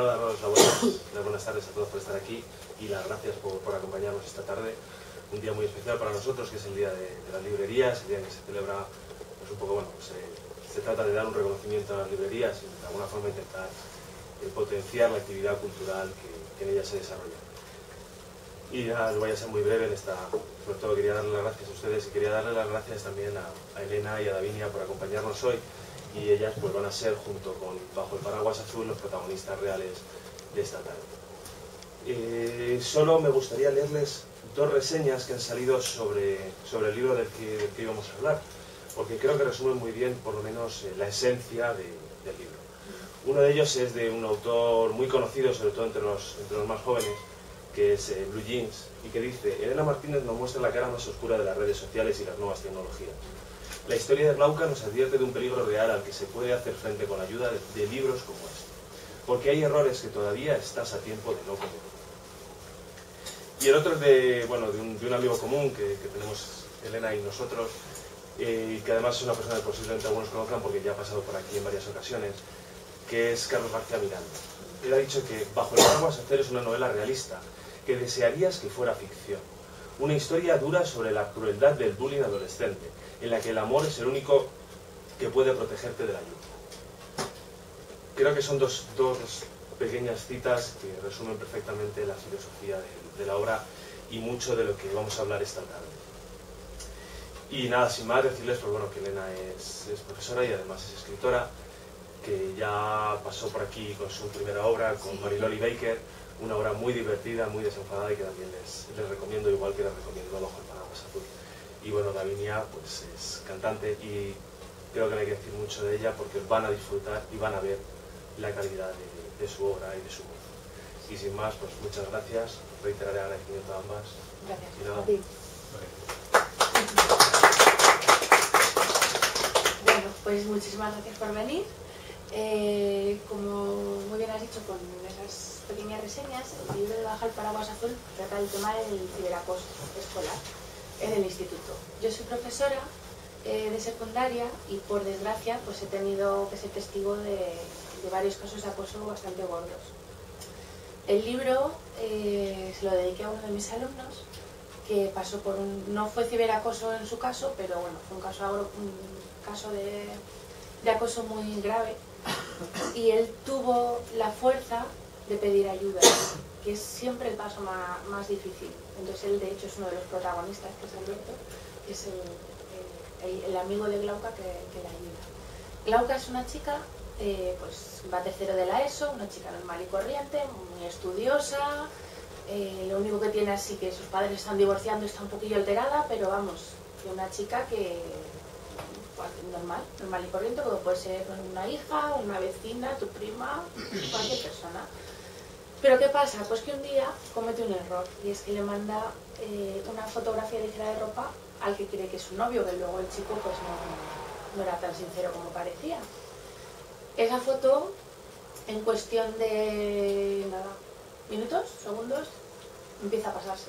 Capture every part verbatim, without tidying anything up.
primero daros la buena, las buenas tardes a todos por estar aquí y las gracias por, por acompañarnos esta tarde. Un día muy especial para nosotros, que es el día de, de las librerías, el día en que se celebra, pues un poco, bueno, pues, eh, se trata de dar un reconocimiento a las librerías y de alguna forma intentar eh, potenciar la actividad cultural que, que en ellas se desarrolla. Y ya voy a ser muy breve en esta, sobre todo quería darle las gracias a ustedes y quería darle las gracias también a, a Elena y a Davinia por acompañarnos hoy, y ellas pues van a ser, junto con Bajo el Paraguas Azul, los protagonistas reales de esta tarde. Eh, solo me gustaría leerles dos reseñas que han salido sobre, sobre el libro del que, del que íbamos a hablar, porque creo que resumen muy bien, por lo menos, eh, la esencia de, del libro. Uno de ellos es de un autor muy conocido, sobre todo entre los, entre los más jóvenes, que es eh, Blue Jeans, y que dice: Elena Martínez nos muestra la cara más oscura de las redes sociales y las nuevas tecnologías. La historia de Glauca nos advierte de un peligro real al que se puede hacer frente con la ayuda de, de libros como este, porque hay errores que todavía estás a tiempo de no cometer. Y el otro es de, bueno, de, un, de un amigo común que, que tenemos Elena y nosotros, eh, y que además es una persona que posiblemente algunos conozcan porque ya ha pasado por aquí en varias ocasiones, que es Carlos García Miranda. Él ha dicho que Bajo el Paraguas Azul es una novela realista, que desearías que fuera ficción. Una historia dura sobre la crueldad del bullying adolescente, en la que el amor es el único que puede protegerte de la ayuda. Creo que son dos, dos pequeñas citas que resumen perfectamente la filosofía de, de la obra y mucho de lo que vamos a hablar esta tarde. Y nada, sin más, decirles pues, bueno, que Elena es, es profesora y además es escritora, que ya pasó por aquí con su primera obra, con Mariloli Baker, una obra muy divertida, muy desenfadada y que también les, les recomiendo, igual que les recomiendo Bajo el Paraguas Azul. Y bueno, Davinia pues, es cantante y creo que no hay que decir mucho de ella porque van a disfrutar y van a ver la calidad de, de su obra y de su voz. Y sin más, pues muchas gracias, reiteraré el agradecimiento a ambas. Gracias. Y nada. A ti. Bueno, pues muchísimas gracias por venir. Eh, como muy bien has dicho con esas pequeñas reseñas, el libro de Bajo el Paraguas Azul trata el tema del ciberacoso escolar en el instituto. Yo soy profesora eh, de secundaria y por desgracia pues he tenido que ser testigo de, de varios casos de acoso bastante gordos. El libro eh, se lo dediqué a uno de mis alumnos que pasó por un, no fue ciberacoso en su caso, pero bueno, fue un caso, un caso de, de acoso muy grave. Y él tuvo la fuerza de pedir ayuda, que es siempre el paso más, más difícil. Entonces él de hecho es uno de los protagonistas, que es Alberto, que es el, el, el amigo de Glauca que, que la ayuda. Glauca es una chica, eh, pues va tercero de la ESO, una chica normal y corriente, muy estudiosa, eh, lo único que tiene así que sus padres están divorciando, está un poquillo alterada, pero vamos, una chica que... normal, normal y corriente, como puede ser una hija, una vecina, tu prima, cualquier persona. Pero ¿qué pasa? Pues que un día comete un error y es que le manda eh, una fotografía ligera de ropa al que cree que es su novio, que luego el chico pues no, no era tan sincero como parecía. Esa foto, en cuestión de nada, minutos, segundos, empieza a pasarse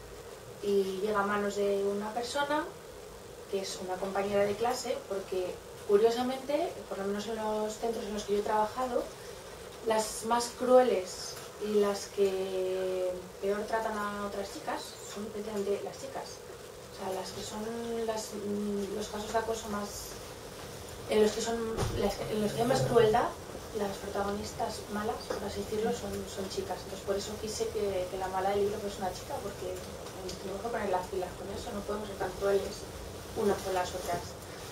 y llega a manos de una persona que es una compañera de clase, porque curiosamente, por lo menos en los centros en los que yo he trabajado, las más crueles y las que peor tratan a otras chicas son precisamente las chicas. O sea, las que son las, los casos de acoso más... en los que son las, en los que hay más crueldad, las protagonistas malas, por así decirlo, son, son chicas. Entonces por eso quise que, que la mala del libro fuese una chica, porque tenemos que poner las pilas con eso, no podemos ser tan crueles unas con las otras.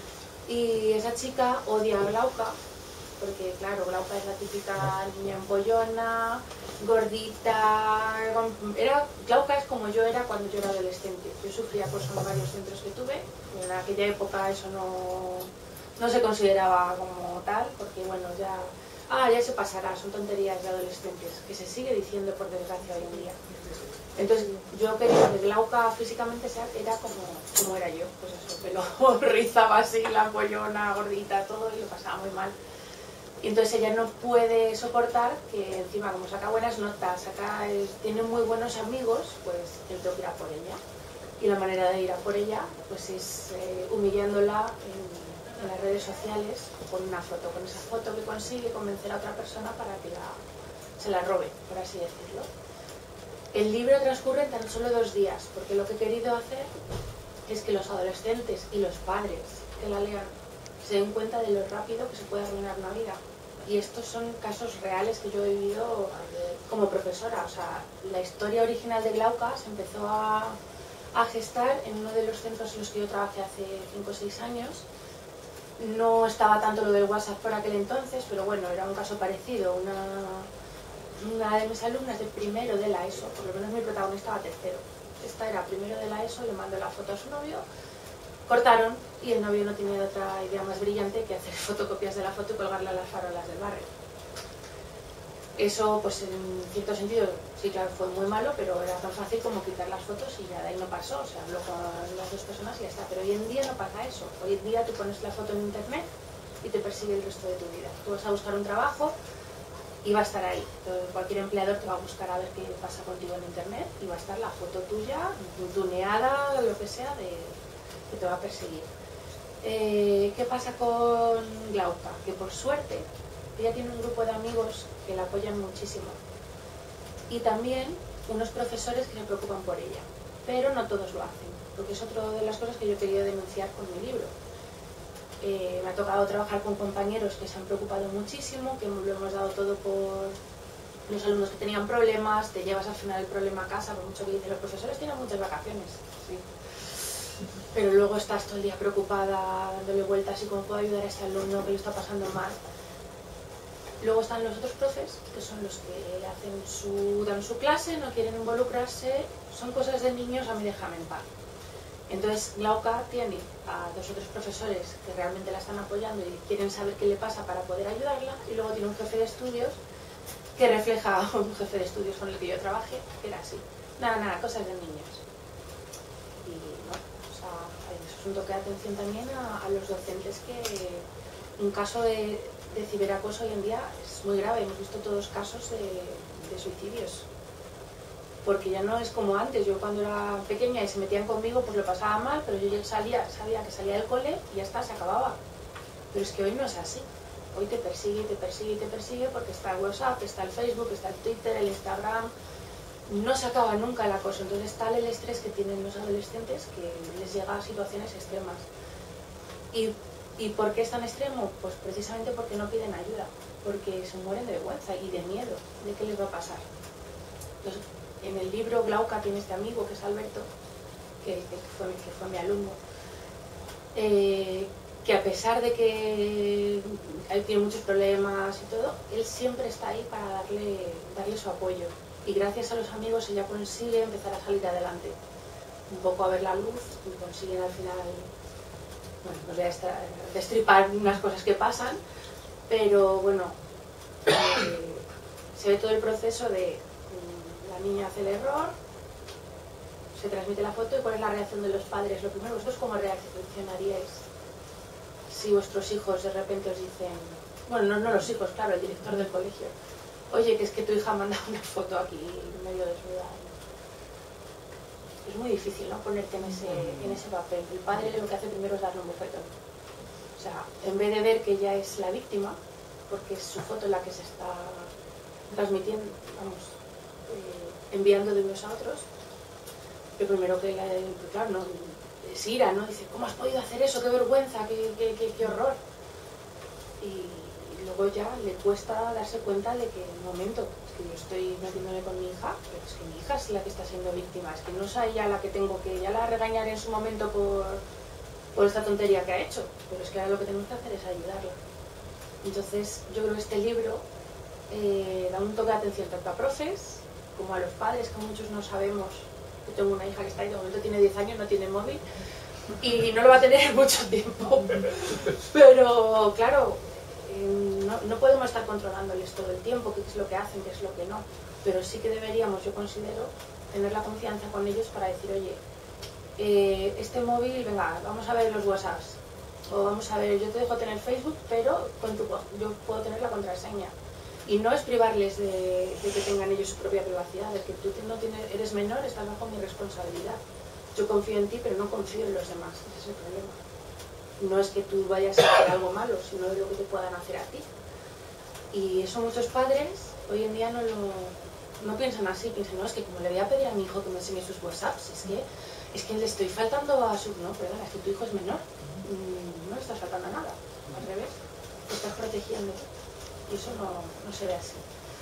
Y esa chica odia a Glauca, porque claro, Glauca es la típica niña empollona, gordita, era, Glauca es como yo era cuando yo era adolescente. Yo sufría acoso en varios centros que tuve, y en aquella época eso no, no se consideraba como tal, porque bueno, ya, ah, ya se pasará, son tonterías de adolescentes, que se sigue diciendo por desgracia hoy en día. Entonces yo quería que Glauca físicamente sea, era como, como era yo, pues eso, pelo rizaba así, la pollona, gordita, todo, y lo pasaba muy mal. Y entonces ella no puede soportar que encima, como saca buenas notas, saca, es, tiene muy buenos amigos, pues yo tengo que ir a por ella. Y la manera de ir a por ella pues es eh, humillándola en, en las redes sociales con una foto, con esa foto que consigue convencer a otra persona para que la... O se la robe, por así decirlo. El libro transcurre en tan solo dos días, porque lo que he querido hacer es que los adolescentes y los padres que la lean se den cuenta de lo rápido que se puede arruinar una vida. Y estos son casos reales que yo he vivido como profesora. O sea, la historia original de Glauca se empezó a, a gestar en uno de los centros en los que yo trabajé hace cinco o seis años. No estaba tanto lo del WhatsApp por aquel entonces, pero bueno, era un caso parecido. Una, una de mis alumnas de primero de la ESO, por lo menos mi protagonista va tercero. Esta era primero de la ESO, le mandó la foto a su novio, cortaron y el novio no tenía otra idea más brillante que hacer fotocopias de la foto y colgarla a las farolas del barrio. Eso, pues en cierto sentido, sí, claro, fue muy malo, pero era tan fácil como quitar las fotos y ya de ahí no pasó. O sea, habló con las dos personas y ya está. Pero hoy en día no pasa eso. Hoy en día tú pones la foto en internet y te persigue el resto de tu vida. Tú vas a buscar un trabajo y va a estar ahí. Entonces, cualquier empleador te va a buscar a ver qué pasa contigo en internet y va a estar la foto tuya, tuneada, lo que sea, de, que te va a perseguir. Eh, ¿Qué pasa con Glauca? Que por suerte ella tiene un grupo de amigos que la apoyan muchísimo y también unos profesores que se preocupan por ella, pero no todos lo hacen, porque es otra de las cosas que yo he querido denunciar con mi libro. Eh, me ha tocado trabajar con compañeros que se han preocupado muchísimo, que lo hemos dado todo por los alumnos que tenían problemas, te llevas al final el problema a casa, por mucho que dicen los profesores tienen muchas vacaciones, sí. Pero luego estás todo el día preocupada, dándole vueltas y cómo puedo ayudar a este alumno que lo está pasando mal. Luego están los otros profes, que son los que hacen su, dan su clase, no quieren involucrarse, son cosas de niños, a mí déjame en paz. Entonces Glauca tiene a dos o tres profesores que realmente la están apoyando y quieren saber qué le pasa para poder ayudarla, y luego tiene un jefe de estudios que refleja a un jefe de estudios con el que yo trabajé, que era así. Nada, nada, cosas de niños. Y no, o sea, eso es un toque de atención también a, a los docentes, que un caso de, de ciberacoso hoy en día es muy grave. Hemos visto todos casos de, de suicidios. Porque ya no es como antes. Yo cuando era pequeña y se metían conmigo, pues lo pasaba mal, pero yo ya salía, sabía que salía del cole y ya está, se acababa. Pero es que hoy no es así. Hoy te persigue, te persigue y te persigue porque está el WhatsApp, está el Facebook, está el Twitter, el Instagram. No se acaba nunca el acoso. Entonces tal el estrés que tienen los adolescentes que les llega a situaciones extremas. ¿Y, ¿Y por qué es tan extremo? Pues precisamente porque no piden ayuda, porque se mueren de vergüenza y de miedo de qué les va a pasar. Entonces, en el libro Glauca tiene este amigo que es Alberto, que, que, fue, que fue mi alumno, eh, que a pesar de que él tiene muchos problemas y todo, él siempre está ahí para darle, darle su apoyo. Y gracias a los amigos ella consigue empezar a salir adelante, un poco a ver la luz, y consiguen al final, bueno, no voy a estar, destripar unas cosas que pasan, pero bueno, eh, se ve todo el proceso de la niña hace el error, se transmite la foto y cuál es la reacción de los padres. Lo primero, ¿vosotros cómo reaccionaríais si vuestros hijos de repente os dicen, bueno, no, no los hijos, claro, el director del colegio, oye, que es que tu hija ha mandado una foto aquí medio desnuda? Es muy difícil, ¿no?, ponerte en ese, en ese papel. El padre lo que hace primero es darle un bofetón. O sea, en vez de ver que ella es la víctima, porque es su foto la que se está transmitiendo, vamos, eh, enviando de unos a otros, lo primero que, la, claro, no, es ira, ¿no? Dice, ¿cómo has podido hacer eso? ¡Qué vergüenza! ¡Qué, qué, qué, qué horror! Y luego ya le cuesta darse cuenta de que, un momento, es que yo estoy metiéndome con mi hija, pero es que mi hija es la que está siendo víctima, es que no es a ella la que tengo que, ya la regañaré en su momento por, por esta tontería que ha hecho, pero es que ahora lo que tenemos que hacer es ayudarla. Entonces, yo creo que este libro eh, da un toque de atención tanto a profes como a los padres, que muchos no sabemos. Yo tengo una hija que está ahí, de momento tiene diez años, no tiene móvil, y no lo va a tener mucho tiempo, pero claro, No, no podemos estar controlándoles todo el tiempo qué es lo que hacen, qué es lo que no, pero sí que deberíamos, yo considero, tener la confianza con ellos para decir, oye, eh, este móvil, venga, vamos a ver los WhatsApps, o vamos a ver, yo te dejo tener Facebook, pero con tu, yo puedo tener la contraseña. Y no es privarles de, de que tengan ellos su propia privacidad, de que tú no tienes, eres menor, estás bajo mi responsabilidad. Yo confío en ti, pero no confío en los demás, ese es el problema. No es que tú vayas a hacer algo malo, sino de lo que te puedan hacer a ti. Y eso muchos padres hoy en día no lo no piensan así, piensan, no, es que como le voy a pedir a mi hijo que me enseñe sus WhatsApps, es que, es que le estoy faltando a su... No, perdona, es que tu hijo es menor, no le estás faltando a nada, al revés, te estás protegiendo, y eso no, no se ve así.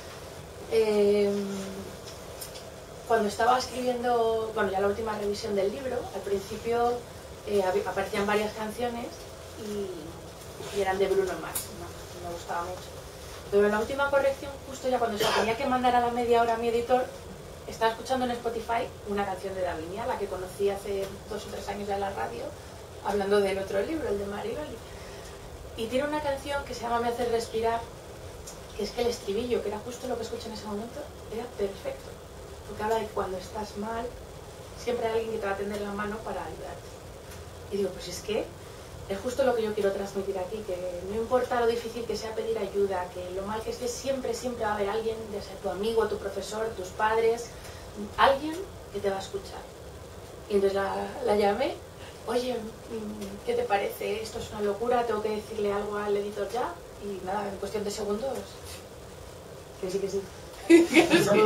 Eh, cuando estaba escribiendo, bueno, ya la última revisión del libro, al principio eh, aparecían varias canciones y, y eran de Bruno Mars, no, me gustaba mucho. Pero en la última corrección, justo ya cuando se tenía que mandar a la media hora a mi editor, estaba escuchando en Spotify una canción de Davinia, la que conocí hace dos o tres años ya en la radio, hablando del otro libro, el de Mariloli. Y tiene una canción que se llama Me hace respirar, que es que el estribillo, que era justo lo que escuché en ese momento, era perfecto. Porque habla de que cuando estás mal, siempre hay alguien que te va a tender la mano para ayudarte. Y digo, pues es que es justo lo que yo quiero transmitir aquí, que no importa lo difícil que sea pedir ayuda, que lo mal que estés, siempre, siempre va a haber alguien, ya sea tu amigo, tu profesor, tus padres, alguien que te va a escuchar. Y entonces la, la llamé, oye, ¿qué te parece? Esto es una locura, tengo que decirle algo al editor ya. Y nada, en cuestión de segundos, que sí, que sí. que sí.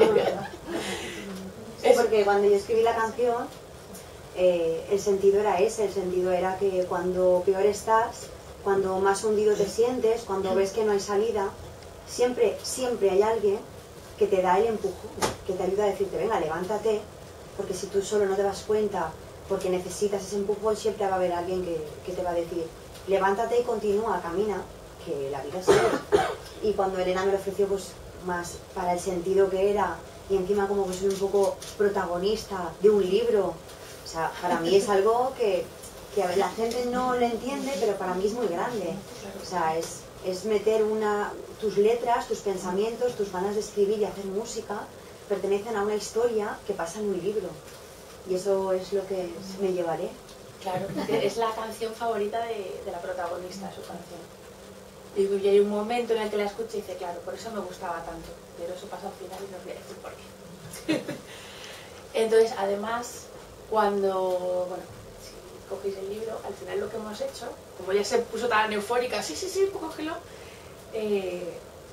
Sí, porque cuando yo escribí la canción, eh, el sentido era ese, el sentido era que cuando peor estás, cuando más hundido te sientes, cuando ves que no hay salida, siempre, siempre hay alguien que te da el empujón, que te ayuda a decirte, venga, levántate, porque si tú solo no te das cuenta, porque necesitas ese empujón, siempre va a haber alguien que, que te va a decir, levántate y continúa, camina, que la vida sigue. Y cuando Elena me lo ofreció, pues más para el sentido que era, y encima como que soy un poco protagonista de un libro, o sea, para mí es algo que, que la gente no lo entiende, pero para mí es muy grande. O sea, es, es meter una, tus letras, tus pensamientos, tus ganas de escribir y hacer música, pertenecen a una historia que pasa en un libro. Y eso es lo que me llevaré. Claro, es la canción favorita de, de la protagonista, su canción. Y hay un momento en el que la escucha y dice, claro, por eso me gustaba tanto, pero eso pasa al final y no os voy a decir por qué. Entonces, además, cuando, bueno, si cogéis el libro, al final lo que hemos hecho, como ya se puso tan eufórica, sí, sí, sí, cógelo, eh,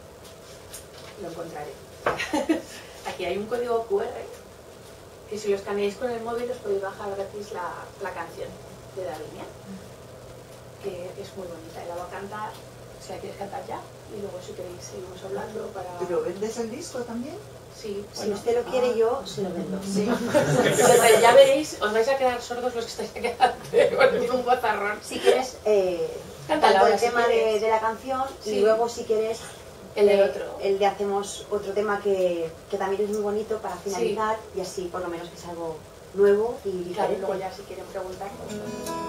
lo encontraré. Aquí hay un código cu erre, que si lo escaneáis con el móvil os podéis bajar gratis la, la canción de Davinia, que es muy bonita, y la va a cantar. Si la quieres cantar ya, y luego si queréis seguimos hablando para... ¿Pero vendes el disco también? Sí. Si Bueno. usted lo quiere, Ah. yo se lo vendo. Sí. Pero ya veréis, os vais a quedar sordos los que estáis aquí con un bozarrón. Si quieres, eh, Cántala canto ahora, el si tema de, quieres. de la canción, Sí. y luego si quieres El del eh, otro. el de hacemos otro tema que, que también es muy bonito para finalizar, y así por lo menos que es algo nuevo y diferente. Claro, y luego ya si quieren preguntar, pues...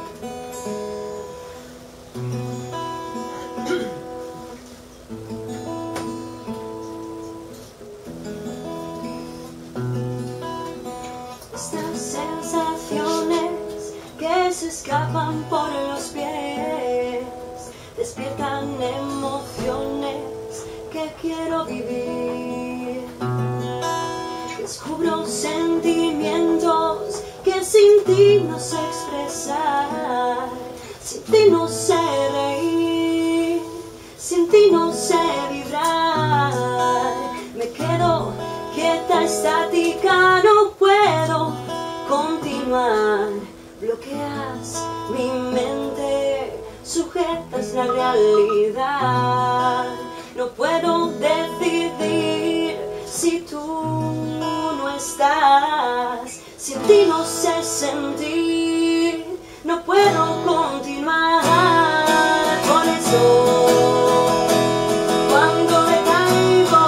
Estas sensaciones que se escapan por los pies despiertan emociones que quiero vivir. Descubro sentimientos que sin ti no sé expresar. Sin ti no sé reír, sin ti no sé vibrar. Me quedo quieta, estática, no puedo continuar. Bloqueas mi mente, sujetas la realidad. No puedo decidir si tú no estás. Sin ti no sé sentir, no puedo continuar. Por eso cuando me caigo,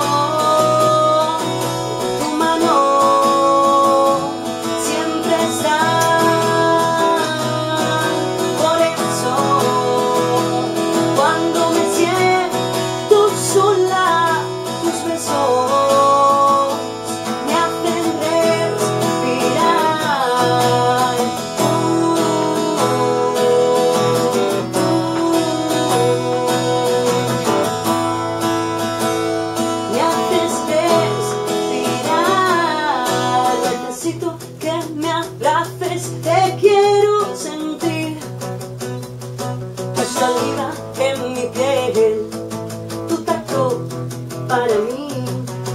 tu mano siempre está. Por eso cuando me siento sola, tus besos me hacen respirar. Me haces respirar. Necesito que me abraces, te quiero sentir. Tu saliva en mi piel, tu tacto para mí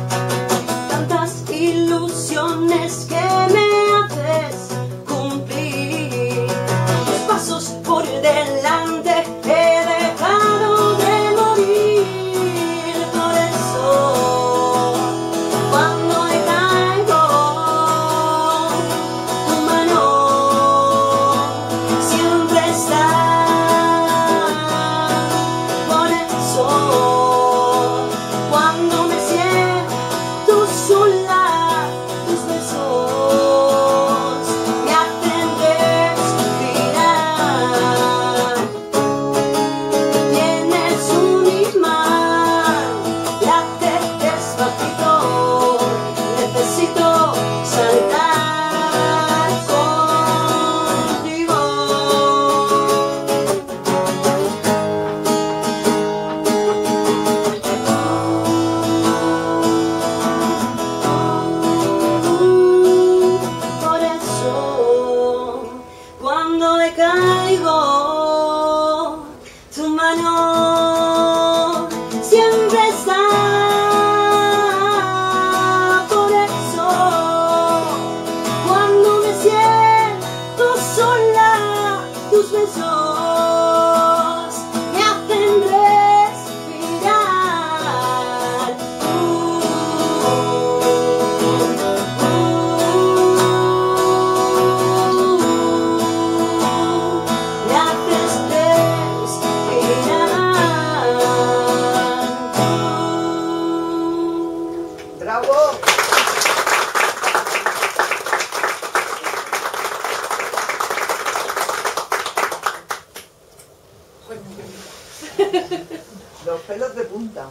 Los pelos de punta.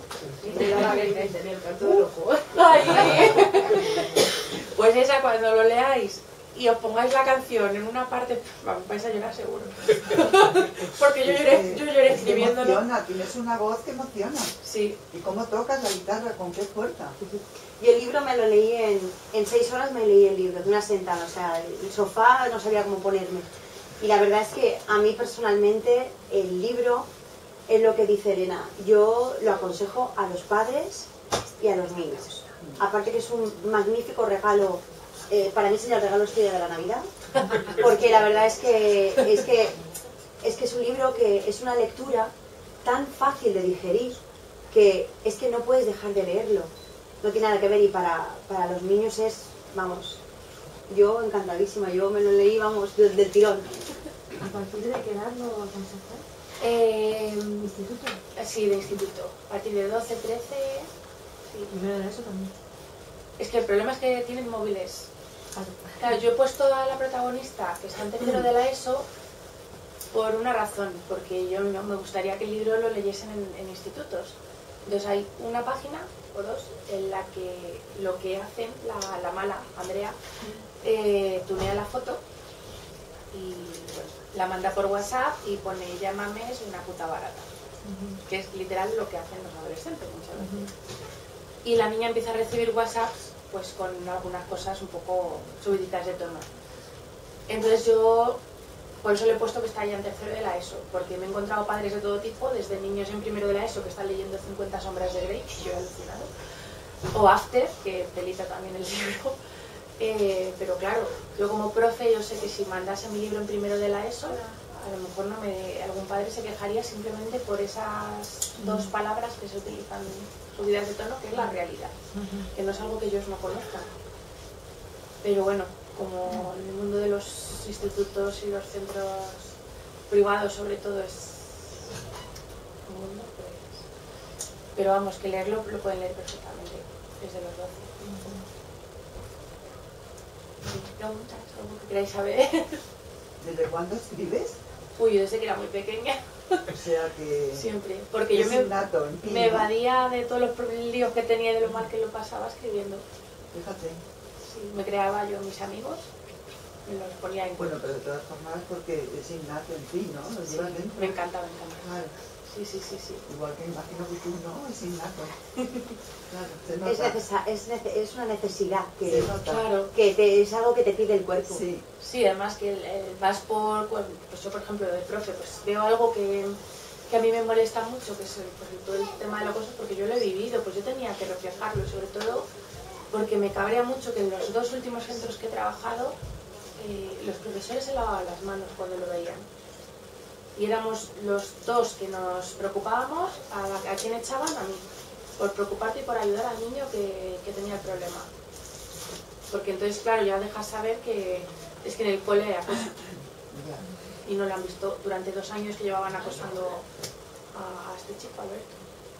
Ay. Pues esa, cuando lo leáis y os pongáis la canción en una parte, vamos, vais a llorar seguro. Porque yo lloré, yo lloré Es que escribiéndolo. emociona, tienes una voz que emociona. Sí. ¿Y cómo tocas la guitarra? ¿Con qué fuerza? Yo el libro me lo leí en, en seis horas, me leí el libro, de una sentada, o sea, el sofá no sabía cómo ponerme. Y la verdad es que a mí personalmente el libro es lo que dice Elena, yo lo aconsejo a los padres y a los niños. Aparte que es un magnífico regalo, eh, para mí sería el regalo estrella de la Navidad, porque la verdad es que, es que es que es un libro que es una lectura tan fácil de digerir que es que no puedes dejar de leerlo. No tiene nada que ver y para, para los niños es, vamos, yo encantadísima, yo me lo leí, vamos, del, del tirón. ¿A partir de qué edad lo aconsejas? Eh, ¿Instituto? sí, de instituto. A partir de doce, trece... Sí. Primero de eso también. Es que el problema es que tienen móviles. Claro. Claro, yo he puesto a la protagonista, que está en tercero de la ESO, por una razón, porque yo no me gustaría que el libro lo leyesen en, en institutos. Entonces hay una página o dos en la que lo que hacen, la, la mala Andrea, eh, tunea la foto y bueno, la manda por WhatsApp y pone llámame, soy una puta barata. Uh-huh. Que es literal lo que hacen los adolescentes muchas veces. Uh-huh. Y la niña empieza a recibir WhatsApps pues con algunas cosas un poco subiditas de tono. Entonces yo, por eso le he puesto que está ya en tercero de la ESO, porque me he encontrado padres de todo tipo, desde niños en primero de la ESO que están leyendo cincuenta sombras de Grey, que yo he alucinado, o After, que pelita también el libro. Eh, pero claro, yo como profe, yo sé que si mandase mi libro en primero de la ESO, a lo mejor no me, algún padre se quejaría simplemente por esas dos palabras que se utilizan subidas de tono, que es la realidad, que no es algo que ellos no conozcan. Pero bueno, como en el mundo de los institutos y los centros privados sobre todo es un mundo, pues... Pero vamos, que leerlo lo pueden leer perfectamente desde los doce. Preguntas, algo que queráis saber. ¿Desde cuándo escribes? Uy, yo desde que era muy pequeña. O sea que... Siempre. Porque yo me, innato, en ti, me ¿no? evadía de todos los líos que tenía y de lo mal que lo pasaba escribiendo. Fíjate. Sí, me creaba yo mis amigos, me los ponía en Bueno, pero de todas formas porque es innato en ti, ¿no? Lo sí, llevas dentro. me encanta, me encanta. Claro. Sí, sí, sí, sí. Igual que imagino que tú no, es innato. Claro, se Es, nota. necesa- es, nece- es una necesidad Se que, nota. Claro. que te- es algo que te pide el cuerpo. Sí. Sí, además que el, el, vas por, pues yo por ejemplo de profe, pues veo algo que, que a mí me molesta mucho, que es el, pues, todo el tema de la cosa, porque yo lo he vivido, pues yo tenía que reflejarlo, sobre todo porque me cabrea mucho que en los dos últimos centros que he trabajado, eh, los profesores se lavaban las manos cuando lo veían. Y éramos los dos que nos preocupábamos, a, a quién echaban, a mí, por preocuparte y por ayudar al niño que, que tenía el problema. Porque entonces, claro, ya dejas saber que es que en el cole hay acoso. Y no lo han visto durante dos años que llevaban acosando a, a este chico, Alberto.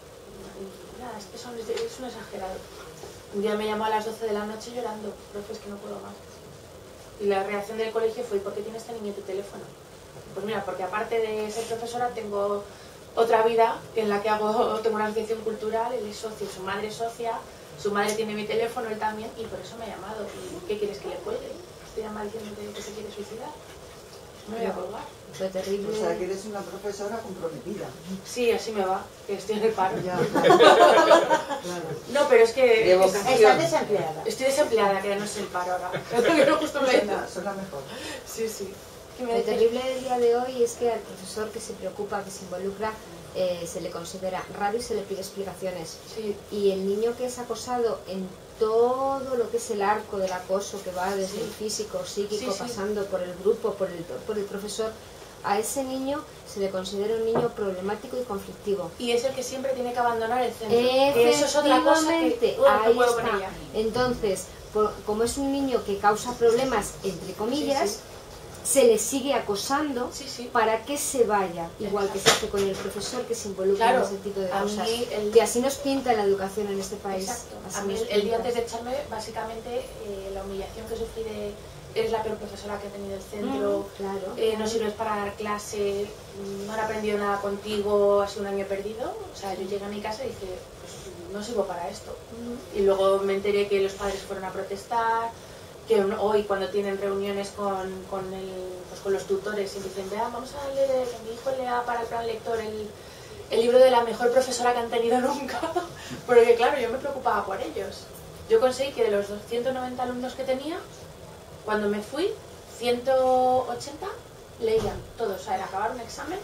Y nada, es que son, es un exagerado. Un día me llamó a las doce de la noche llorando, profe, es que no puedo más. Y la reacción del colegio fue, ¿por qué tiene este niño tu teléfono? Pues mira, porque aparte de ser profesora tengo otra vida en la que hago, tengo una asociación cultural, él es socio, su madre es socia, su madre tiene mi teléfono, él también, y por eso me ha llamado. ¿Y qué quieres que le cuelgue? Estoy llamando diciendo que se quiere suicidar. No me voy a colgar. Fue terrible. O sea que eres una profesora comprometida. Sí, así me va, que estoy en el paro. Ya, claro. Claro. No, pero es que De vocación. Estás desempleada. estoy desempleada, que ya no es el paro ahora. Pero justo me Suena, suena mejor. Sí, sí. ¿Qué me Lo dices? terrible del día de hoy es que al profesor que se preocupa, que se involucra, eh, se le considera raro y se le pide explicaciones. Sí, Y el niño que es acosado en todo lo que es el arco del acoso, que va desde Sí. el físico, psíquico, Sí, sí. pasando por el grupo, por el, por el profesor, a ese niño se le considera un niño problemático y conflictivo. y es el que siempre tiene que abandonar el centro. Que eso es otra cosa que Efectivamente, uh, no ahí puedo con está. ella. Entonces, por- como es un niño que causa problemas, entre comillas, Sí, se le sigue acosando Sí, sí. para que se vaya, igual que se hace con el profesor que se involucra Claro, en ese tipo de a cosas. mí el- Y así nos pinta la educación en este país. Exacto. Así A mí nos el día pinta. antes de echarme, básicamente, eh, la humillación que sufrí de, eres la peor profesora que ha tenido el centro, Mm, claro. eh, no sirves para dar clase, no han aprendido nada contigo, ha sido un año perdido. O sea, yo llegué a mi casa y dije, pues no sirvo para esto. Y luego me enteré que los padres fueron a protestar, que hoy cuando tienen reuniones con, con, el, pues con los tutores y dicen, vea, vamos a leer, que mi hijo lea para el plan lector el, el libro de la mejor profesora que han tenido nunca, porque claro, yo me preocupaba por ellos. Yo conseguí que de los ciento noventa alumnos que tenía, cuando me fui, ciento ochenta leían todos, o sea, era acabar un examen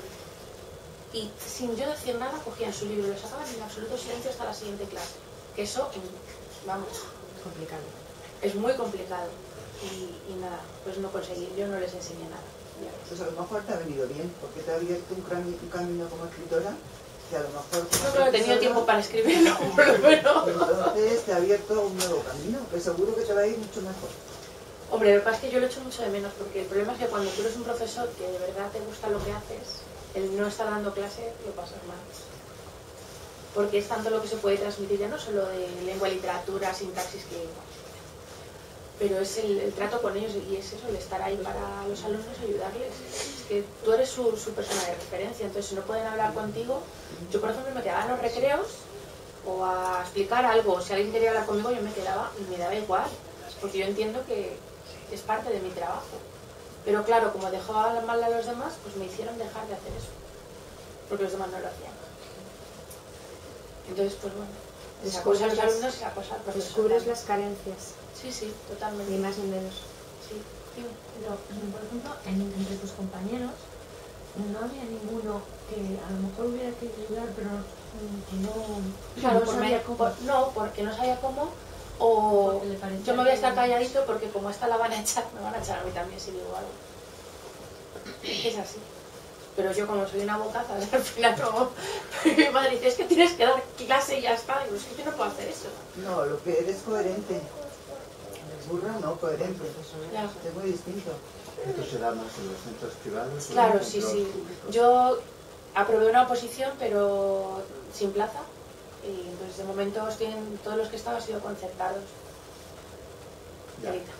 y sin yo decir nada cogían su libro y lo sacaban en absoluto silencio hasta la siguiente clase. Que eso, vamos, Complicado. es muy complicado. Y, y nada, pues no conseguí, yo no les enseñé nada. Pues a lo mejor te ha venido bien, porque te ha abierto un, cami- un camino como escritora, que a lo mejor... como No creo que he tenido profesora, tiempo para escribirlo, por lo menos. entonces te ha abierto un nuevo camino, que seguro que te va a ir mucho mejor. Hombre, lo que pasa es que yo lo echo mucho de menos, porque el problema es que cuando tú eres un profesor que de verdad te gusta lo que haces, el no estar dando clase lo pasas mal. Porque es tanto lo que se puede transmitir, ya no solo de lengua, literatura, sintaxis, que pero es el, el trato con ellos y es eso, el estar ahí para los alumnos y ayudarles. Es que tú eres su, su persona de referencia, entonces si no pueden hablar contigo, yo por ejemplo me quedaba en los recreos o a explicar algo, o si alguien quería hablar conmigo yo me quedaba y me daba igual, porque yo entiendo que es parte de mi trabajo. Pero claro, como dejaba mal a los demás, pues me hicieron dejar de hacer eso, porque los demás no lo hacían. Entonces, pues bueno, esa cosa a los alumnos y esa cosa al profesor. Descubres las carencias, Sí, sí, totalmente. ni más ni menos. Sí. Dime. Pero, por ejemplo, en- entre tus compañeros, no había ninguno que a lo mejor hubiera querido ayudar, pero mm, que no, Claro, no por sabía me- cómo. por- no, porque no sabía cómo, o Porque le parecía yo me voy a que- estar calladito porque como esta la van a echar, me van a echar a mí también si digo algo. Es así. Pero yo como soy una bocaza, al final no. Mi madre dice, es que tienes que dar clase y ya está. Digo, es que yo no puedo hacer eso. No, lo que eres coherente. Burra no, coherente. Claro. Es muy distinto. Esto se da más en los centros privados. o en Claro, los sí, centros sí. públicos. Yo aprobé una oposición, pero sin plaza. Y entonces de momento estoy en, todos los que he estado han sido concertados. Ya. Ahorita.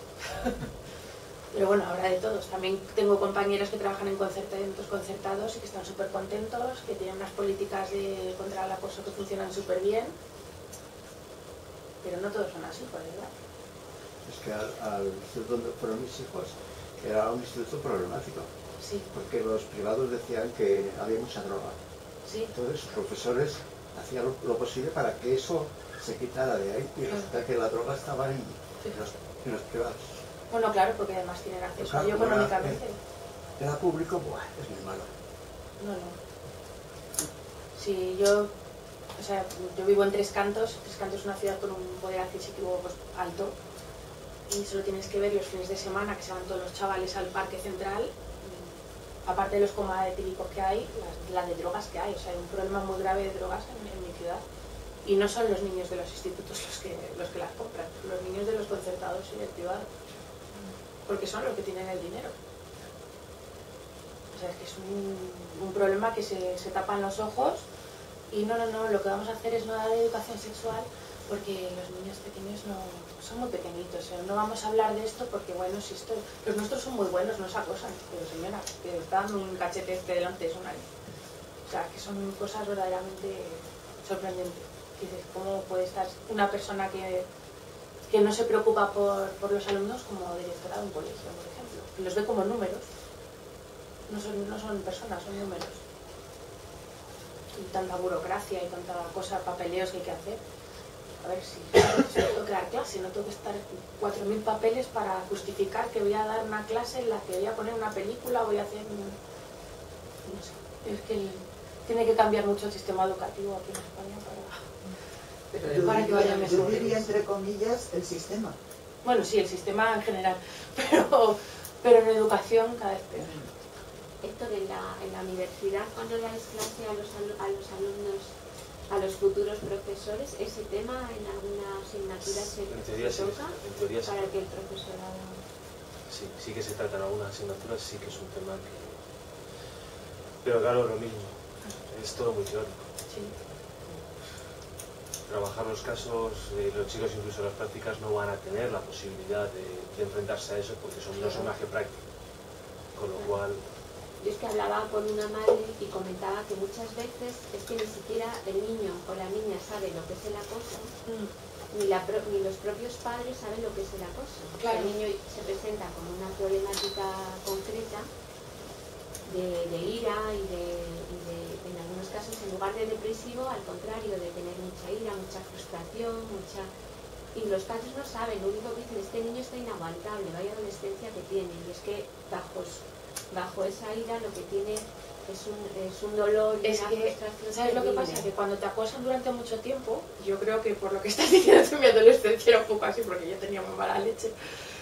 Pero bueno, habrá de todos. También tengo compañeros que trabajan en concertos concertados y que están súper contentos, que tienen unas políticas de, contra el acoso que funcionan súper bien. Pero no todos son así, por verdad. Es que al, al instituto donde fueron mis hijos era un instituto problemático, Sí, porque los privados decían que había mucha droga. sí. Entonces sus profesores hacían lo, lo posible para que eso se quitara de ahí y resulta que la droga estaba en, en, los, en los privados. Bueno, claro, porque además tienen acceso a Claro, ello como era- económicamente. Era público, buah, es muy malo. No, no. Sí, yo, o sea, yo vivo en Tres Cantos. Tres Cantos es una ciudad con un poder adquisitivo pues, alto. Y solo tienes que ver los fines de semana que se van todos los chavales al parque central. mm, Aparte de los comas etílicos que hay, las, las de drogas que hay. O sea, hay un problema muy grave de drogas en, en mi ciudad. Y no son los niños de los institutos los que, los que las compran, los niños de los concertados y del privado. Porque son los que tienen el dinero. O sea, es que es un, un problema que se, se tapan los ojos y no, no, no, lo que vamos a hacer es no dar educación sexual porque los niños pequeños no son muy pequeñitos. O sea, no vamos a hablar de esto porque, bueno, si esto, los nuestros son muy buenos, no se acosan. Pero señora, que está dando un cachete este delante de su nariz. O sea, que son cosas verdaderamente sorprendentes. Dices, ¿cómo puede estar una persona que, que no se preocupa por, por los alumnos como directora de un colegio, por ejemplo? Que los ve como números. No son, no son personas, son números. Y tanta burocracia y tanta cosa, papeleos que hay que hacer. A ver, si, si no tengo que dar clase, no tengo que estar cuatro mil papeles para justificar que voy a dar una clase en la que voy a poner una película, voy a hacer... un- No sé, es que el- tiene que cambiar mucho el sistema educativo aquí en España para, Yo para que vaya diría, yo mejor. diría, entre comillas, el sistema. Bueno, sí, el sistema en general, pero, pero en educación cada vez peor. Héctor, en la, en la universidad, cuando dais clase a los, alu- a los alumnos, a los futuros profesores, ¿ese tema en alguna asignatura se, En teoría se sí, toca en teoría sí. para que el profesorado... Sí, sí que se trata en algunas asignaturas, sí que es un tema que... Pero claro, lo mismo, es todo muy teórico. Sí. trabajar los casos, eh, los chicos incluso en las prácticas no van a tener la posibilidad de, de enfrentarse a eso porque son, no son magia práctica. Con lo cual... Yo es que hablaba con una madre y comentaba que muchas veces es que ni siquiera el niño o la niña sabe lo que es el acoso, mm. ni, la pro, ni los propios padres saben lo que es el acoso. Claro. El niño se presenta con una problemática concreta de, de ira y, de, y de, en algunos casos, en lugar de depresivo, al contrario, de tener mucha ira, mucha frustración, mucha... Y los padres no saben, lo único que dicen, este niño está inaguantable, vaya adolescencia que tiene, y es que bajo... bajo esa ira lo que tiene es un, es un dolor y es una que, frustración. ¿sabes lo que pasa? Que cuando te acosan durante mucho tiempo, yo creo que por lo que estás diciendo tú, mi adolescencia era un poco así, porque yo tenía muy mala leche,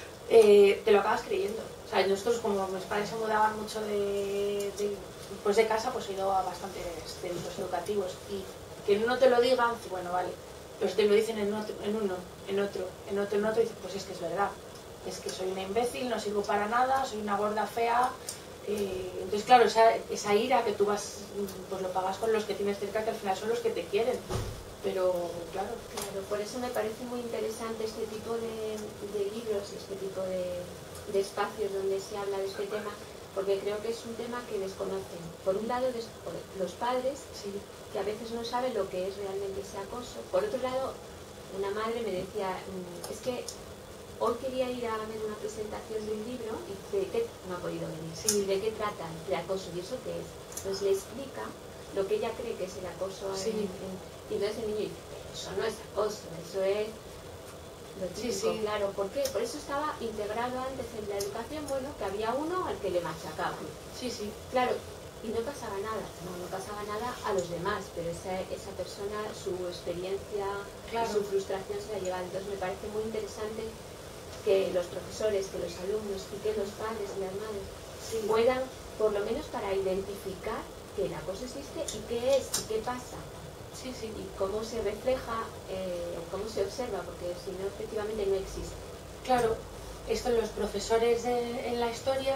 eh, te lo acabas creyendo. O sea, nosotros, como mis padres se mudaban mucho de, de, pues de casa, pues he ido a bastantes centros educativos, y que no te lo digan, bueno, vale, pero te lo dicen en, otro, en uno, en otro, en otro, en otro, y dices, pues es que es verdad. Es que soy una imbécil, no sirvo para nada, soy una gorda fea. Eh, entonces, claro, esa, esa ira que tú vas, pues lo pagas con los que tienes cerca, que al final son los que te quieren. Pero, claro. Claro, por eso me parece muy interesante este tipo de, de libros, este tipo de, de espacios donde se habla de este tema, porque creo que es un tema que desconocen. Por un lado, los padres, sí, que a veces no saben lo que es realmente ese acoso. Por otro lado, una madre me decía, es que hoy quería ir a ver una presentación de un libro y de qué no ha podido venir. Sí, ¿de qué tratan? De acoso. ¿Y eso qué es? Entonces le explica lo que ella cree que es el acoso. Sí. En, en, y entonces el niño dice, eso no es acoso, eso es lo típico. Sí, sí. Claro, ¿por qué? Por eso estaba integrado antes en la educación, bueno, que había uno al que le machacaban. Sí, sí. Claro, y no pasaba nada, no, no pasaba nada a los demás, pero esa, esa persona, su experiencia, claro, su frustración se la lleva. Entonces me parece muy interesante que los profesores, que los alumnos y que los padres y las madres sí puedan, por lo menos para identificar que el acoso existe y qué es y qué pasa. Sí, sí. Y cómo se refleja, eh, cómo se observa, porque si no, efectivamente no existe. Claro, esto los profesores de, en la historia,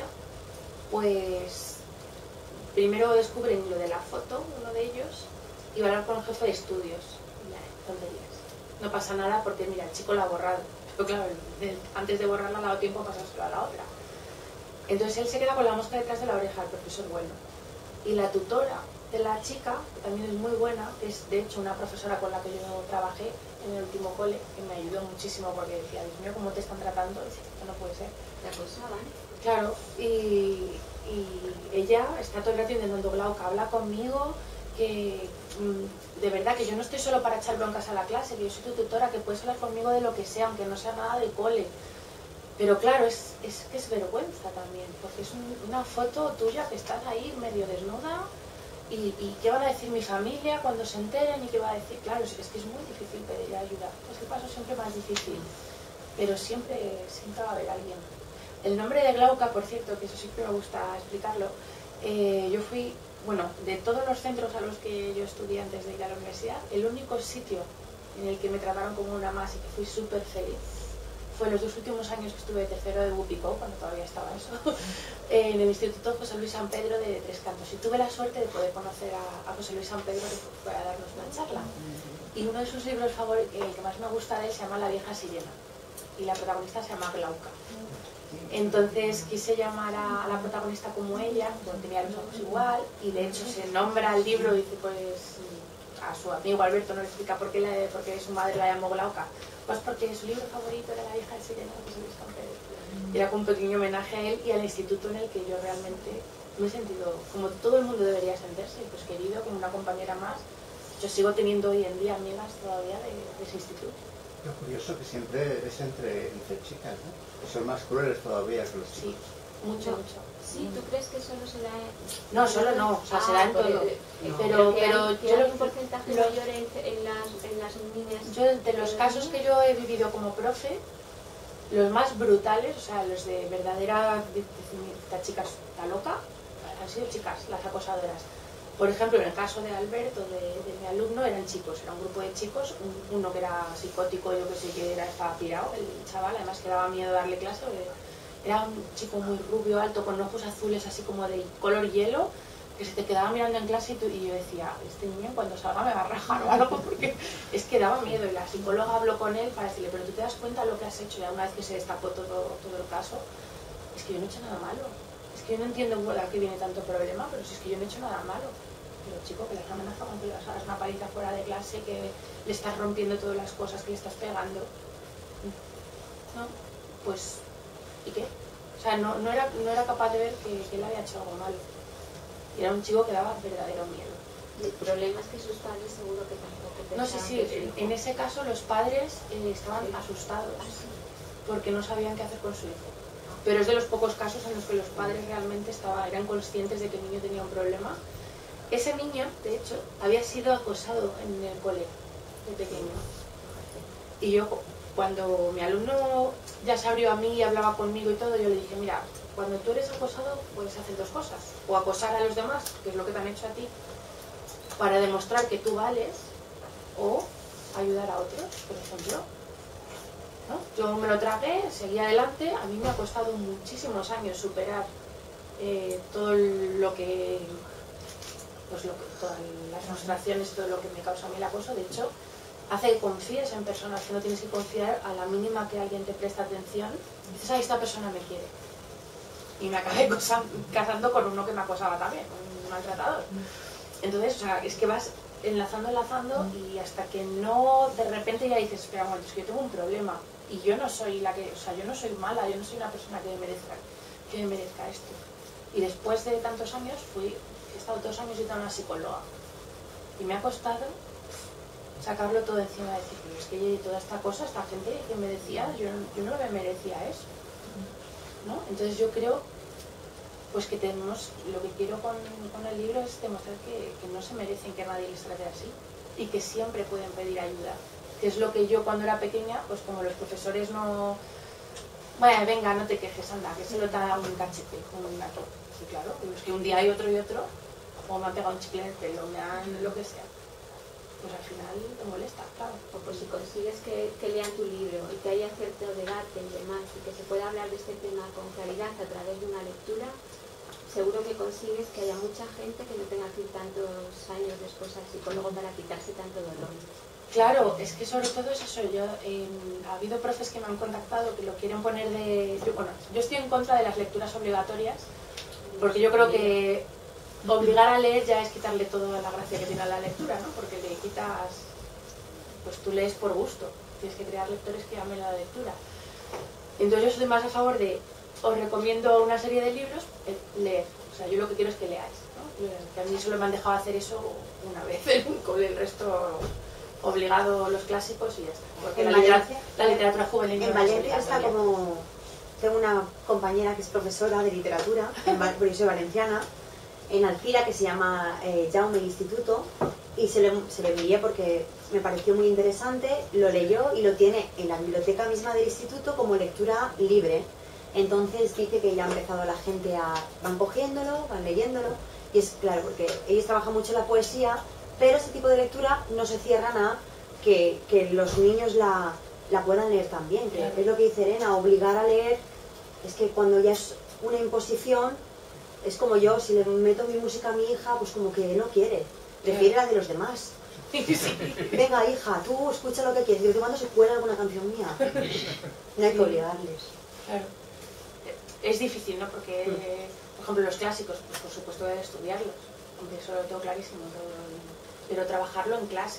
pues primero descubren lo de la foto, uno de ellos, y van a hablar con el jefe de estudios. Ya, tonterías. No pasa nada porque, mira, el chico lo ha borrado. Pero claro, antes de borrarla ha dado tiempo a pasárselo a la otra. Entonces él se queda con la mosca detrás de la oreja, el profesor bueno. Y la tutora de la chica, que también es muy buena, que es de hecho una profesora con la que yo trabajé en el último cole, que me ayudó muchísimo porque decía, Dios mío, ¿cómo te están tratando? Y dice, esto no puede ser. ¿Te acosaban? Claro, y, y ella está todo el rato intentando, Glauca, habla conmigo, que de verdad que yo no estoy solo para echar broncas a la clase, que yo soy tu tutora, que puedes hablar conmigo de lo que sea, aunque no sea nada del cole. Pero claro, es, es que es vergüenza también, porque es un, una foto tuya que estás ahí medio desnuda, y, y qué van a decir mi familia cuando se enteren, y qué va a decir, claro, es, es que es muy difícil pedir ayuda, es el paso siempre más difícil, pero siempre, siempre va a haber alguien. El nombre de Glauca, por cierto, que eso siempre me gusta explicarlo, eh, yo fui, bueno, de todos los centros a los que yo estudié antes de ir a la universidad, el único sitio en el que me trataron como una más y que fui súper feliz fue los dos últimos años que estuve de tercero de Wupicó, cuando todavía estaba eso, en el Instituto José Luis San Pedro de Tres Cantos. Y tuve la suerte de poder conocer a, a José Luis San Pedro, que fue a darnos una charla. Y uno de sus libros favoritos, el que más me gusta de él, se llama La vieja sirena. Y la protagonista se llama Glauca. Entonces quise llamar a, a la protagonista como ella, porque tenía los ojos igual, y de hecho se nombra el libro y dice, pues, a su amigo Alberto no le explica por qué, la, por qué su madre la llamó Glauca. Pues porque su libro favorito era La vieja sirena, que se Luis San Pedro. Y era como un pequeño homenaje a él y al instituto en el que yo realmente me he sentido, como todo el mundo debería sentirse, pues querido, como una compañera más. Yo sigo teniendo hoy en día amigas todavía de, de ese instituto. Lo curioso que siempre es entre, entre chicas, ¿no? Que son más crueles todavía que los chicos. Sí, mucho, mucho. Sí, ¿tú crees que solo se da en...? No, solo no, o sea, ah, se da en todo. No. Pero, pero hay, yo hay lo, un porcentaje lo, mayor en, en, las, en las niñas. Yo, de los casos que yo he vivido como profe, los más brutales, o sea, los de verdadera, esta chica está loca, han sido chicas, las acosadoras. Por ejemplo, en el caso de Alberto, de, de mi alumno, eran chicos, era un grupo de chicos, un, uno que era psicótico, yo que sé que era, estaba pirado, el chaval, además que daba miedo darle clase, era un chico muy rubio, alto, con ojos azules, así como de color hielo, que se te quedaba mirando en clase y, tú, y yo decía, este niño cuando salga me va a rajar o algo, porque es que daba miedo. Y la psicóloga habló con él para decirle, pero tú te das cuenta de lo que has hecho, ya una vez que se destapó todo, todo el caso, es que yo no he hecho nada malo. Es que yo no entiendo por qué viene tanto problema, pero si es que yo no he hecho nada malo. Pero chico, que le has amenazado con que le vas a dar una paliza fuera de clase, que le estás rompiendo todas las cosas, que le estás pegando. No, pues, ¿y qué? O sea, no, no, era, no era capaz de ver que, que él había hecho algo malo. Y era un chico que daba verdadero miedo. El problema es que sus padres seguro que tampoco pensaban. No, sí, sí, en, en ese caso los padres eh, estaban asustados porque no sabían qué hacer con su hijo. Pero es de los pocos casos en los que los padres realmente estaba, eran conscientes de que el niño tenía un problema. Ese niño, de hecho, había sido acosado en el cole de pequeño. Y yo, cuando mi alumno ya se abrió a mí y hablaba conmigo y todo, yo le dije, mira, cuando tú eres acosado puedes hacer dos cosas. O acosar a los demás, que es lo que te han hecho a ti, para demostrar que tú vales, o ayudar a otros, por ejemplo. ¿No? Yo me lo tragué, seguí adelante, a mí me ha costado muchísimos años superar eh, todo lo que, pues lo que, todas las frustraciones, todo lo que me causa a mí el acoso. De hecho, hace que confíes en personas que no tienes que confiar. A la mínima que alguien te presta atención, dices, ay, esta persona me quiere. Y me acabé casando con uno que me acosaba también, un maltratador. Entonces, o sea, es que vas enlazando, enlazando, y hasta que no, de repente ya dices, espera, bueno, es que yo tengo un problema, y yo no soy la que, o sea, yo no soy mala, yo no soy una persona que merezca, que me merezca esto. Y después de tantos años, fui, he estado dos años yendo a una psicóloga, y me ha costado sacarlo todo encima, de decir, pero es que toda esta cosa, esta gente que me decía, yo, yo no me merecía eso, ¿no? Entonces yo creo pues que tenemos, lo que quiero con, con el libro es demostrar que, que no se merecen que nadie les trate así y que siempre pueden pedir ayuda, que es lo que yo cuando era pequeña, pues como los profesores no, vaya, venga, no te quejes, anda, que se lo da un cachete con un gato. Sí, claro, es que un día hay otro y otro, o me han pegado un chicle en el pelo, me han lo que sea, pues al final te molesta, claro. O pues si consigues que, que lean tu libro y que haya cierto debate y demás, y que se pueda hablar de este tema con claridad a través de una lectura, seguro que consigues que haya mucha gente que no tenga que ir tantos años después al psicólogo para quitarse tanto dolor. Claro, es que sobre todo es eso. Yo, eh, ha habido profes que me han contactado que lo quieren poner de... Yo, bueno, yo estoy en contra de las lecturas obligatorias, porque yo creo que obligar a leer ya es quitarle toda la gracia que tiene la lectura, ¿no? Porque le quitas... Pues tú lees por gusto, tienes que crear lectores que amen la lectura. Entonces yo estoy más a favor de... Os recomiendo una serie de libros, eh, leer. O sea, yo lo que quiero es que leáis, ¿no? Que a mí solo me han dejado hacer eso una vez, con el resto obligado los clásicos y ya está. Porque la literatura, la literatura juvenil en no Valencia está como... Tengo una compañera que es profesora de literatura, en, porque yo soy valenciana, en Alcira, que se llama eh, Jaume Instituto, y se le, se le envié porque me pareció muy interesante, lo leyó y lo tiene en la biblioteca misma del instituto como lectura libre. Entonces dice que ya ha empezado la gente a... van cogiéndolo, van leyéndolo, y es claro, porque ellos trabajan mucho la poesía, pero ese tipo de lectura no se cierran a que, que los niños la, la puedan leer también, que es lo que dice Elena, obligar a leer, es que cuando ya es una imposición, es como yo, si le meto mi música a mi hija, pues como que no quiere, prefiere la de los demás. Venga, hija, tú escucha lo que quieres, yo te mando si cuela alguna canción mía, no hay que obligarles. Claro. Es difícil, ¿no? Porque, eh, por ejemplo, los clásicos, pues por supuesto deben estudiarlos, aunque eso lo tengo clarísimo, todo, pero trabajarlo en clase.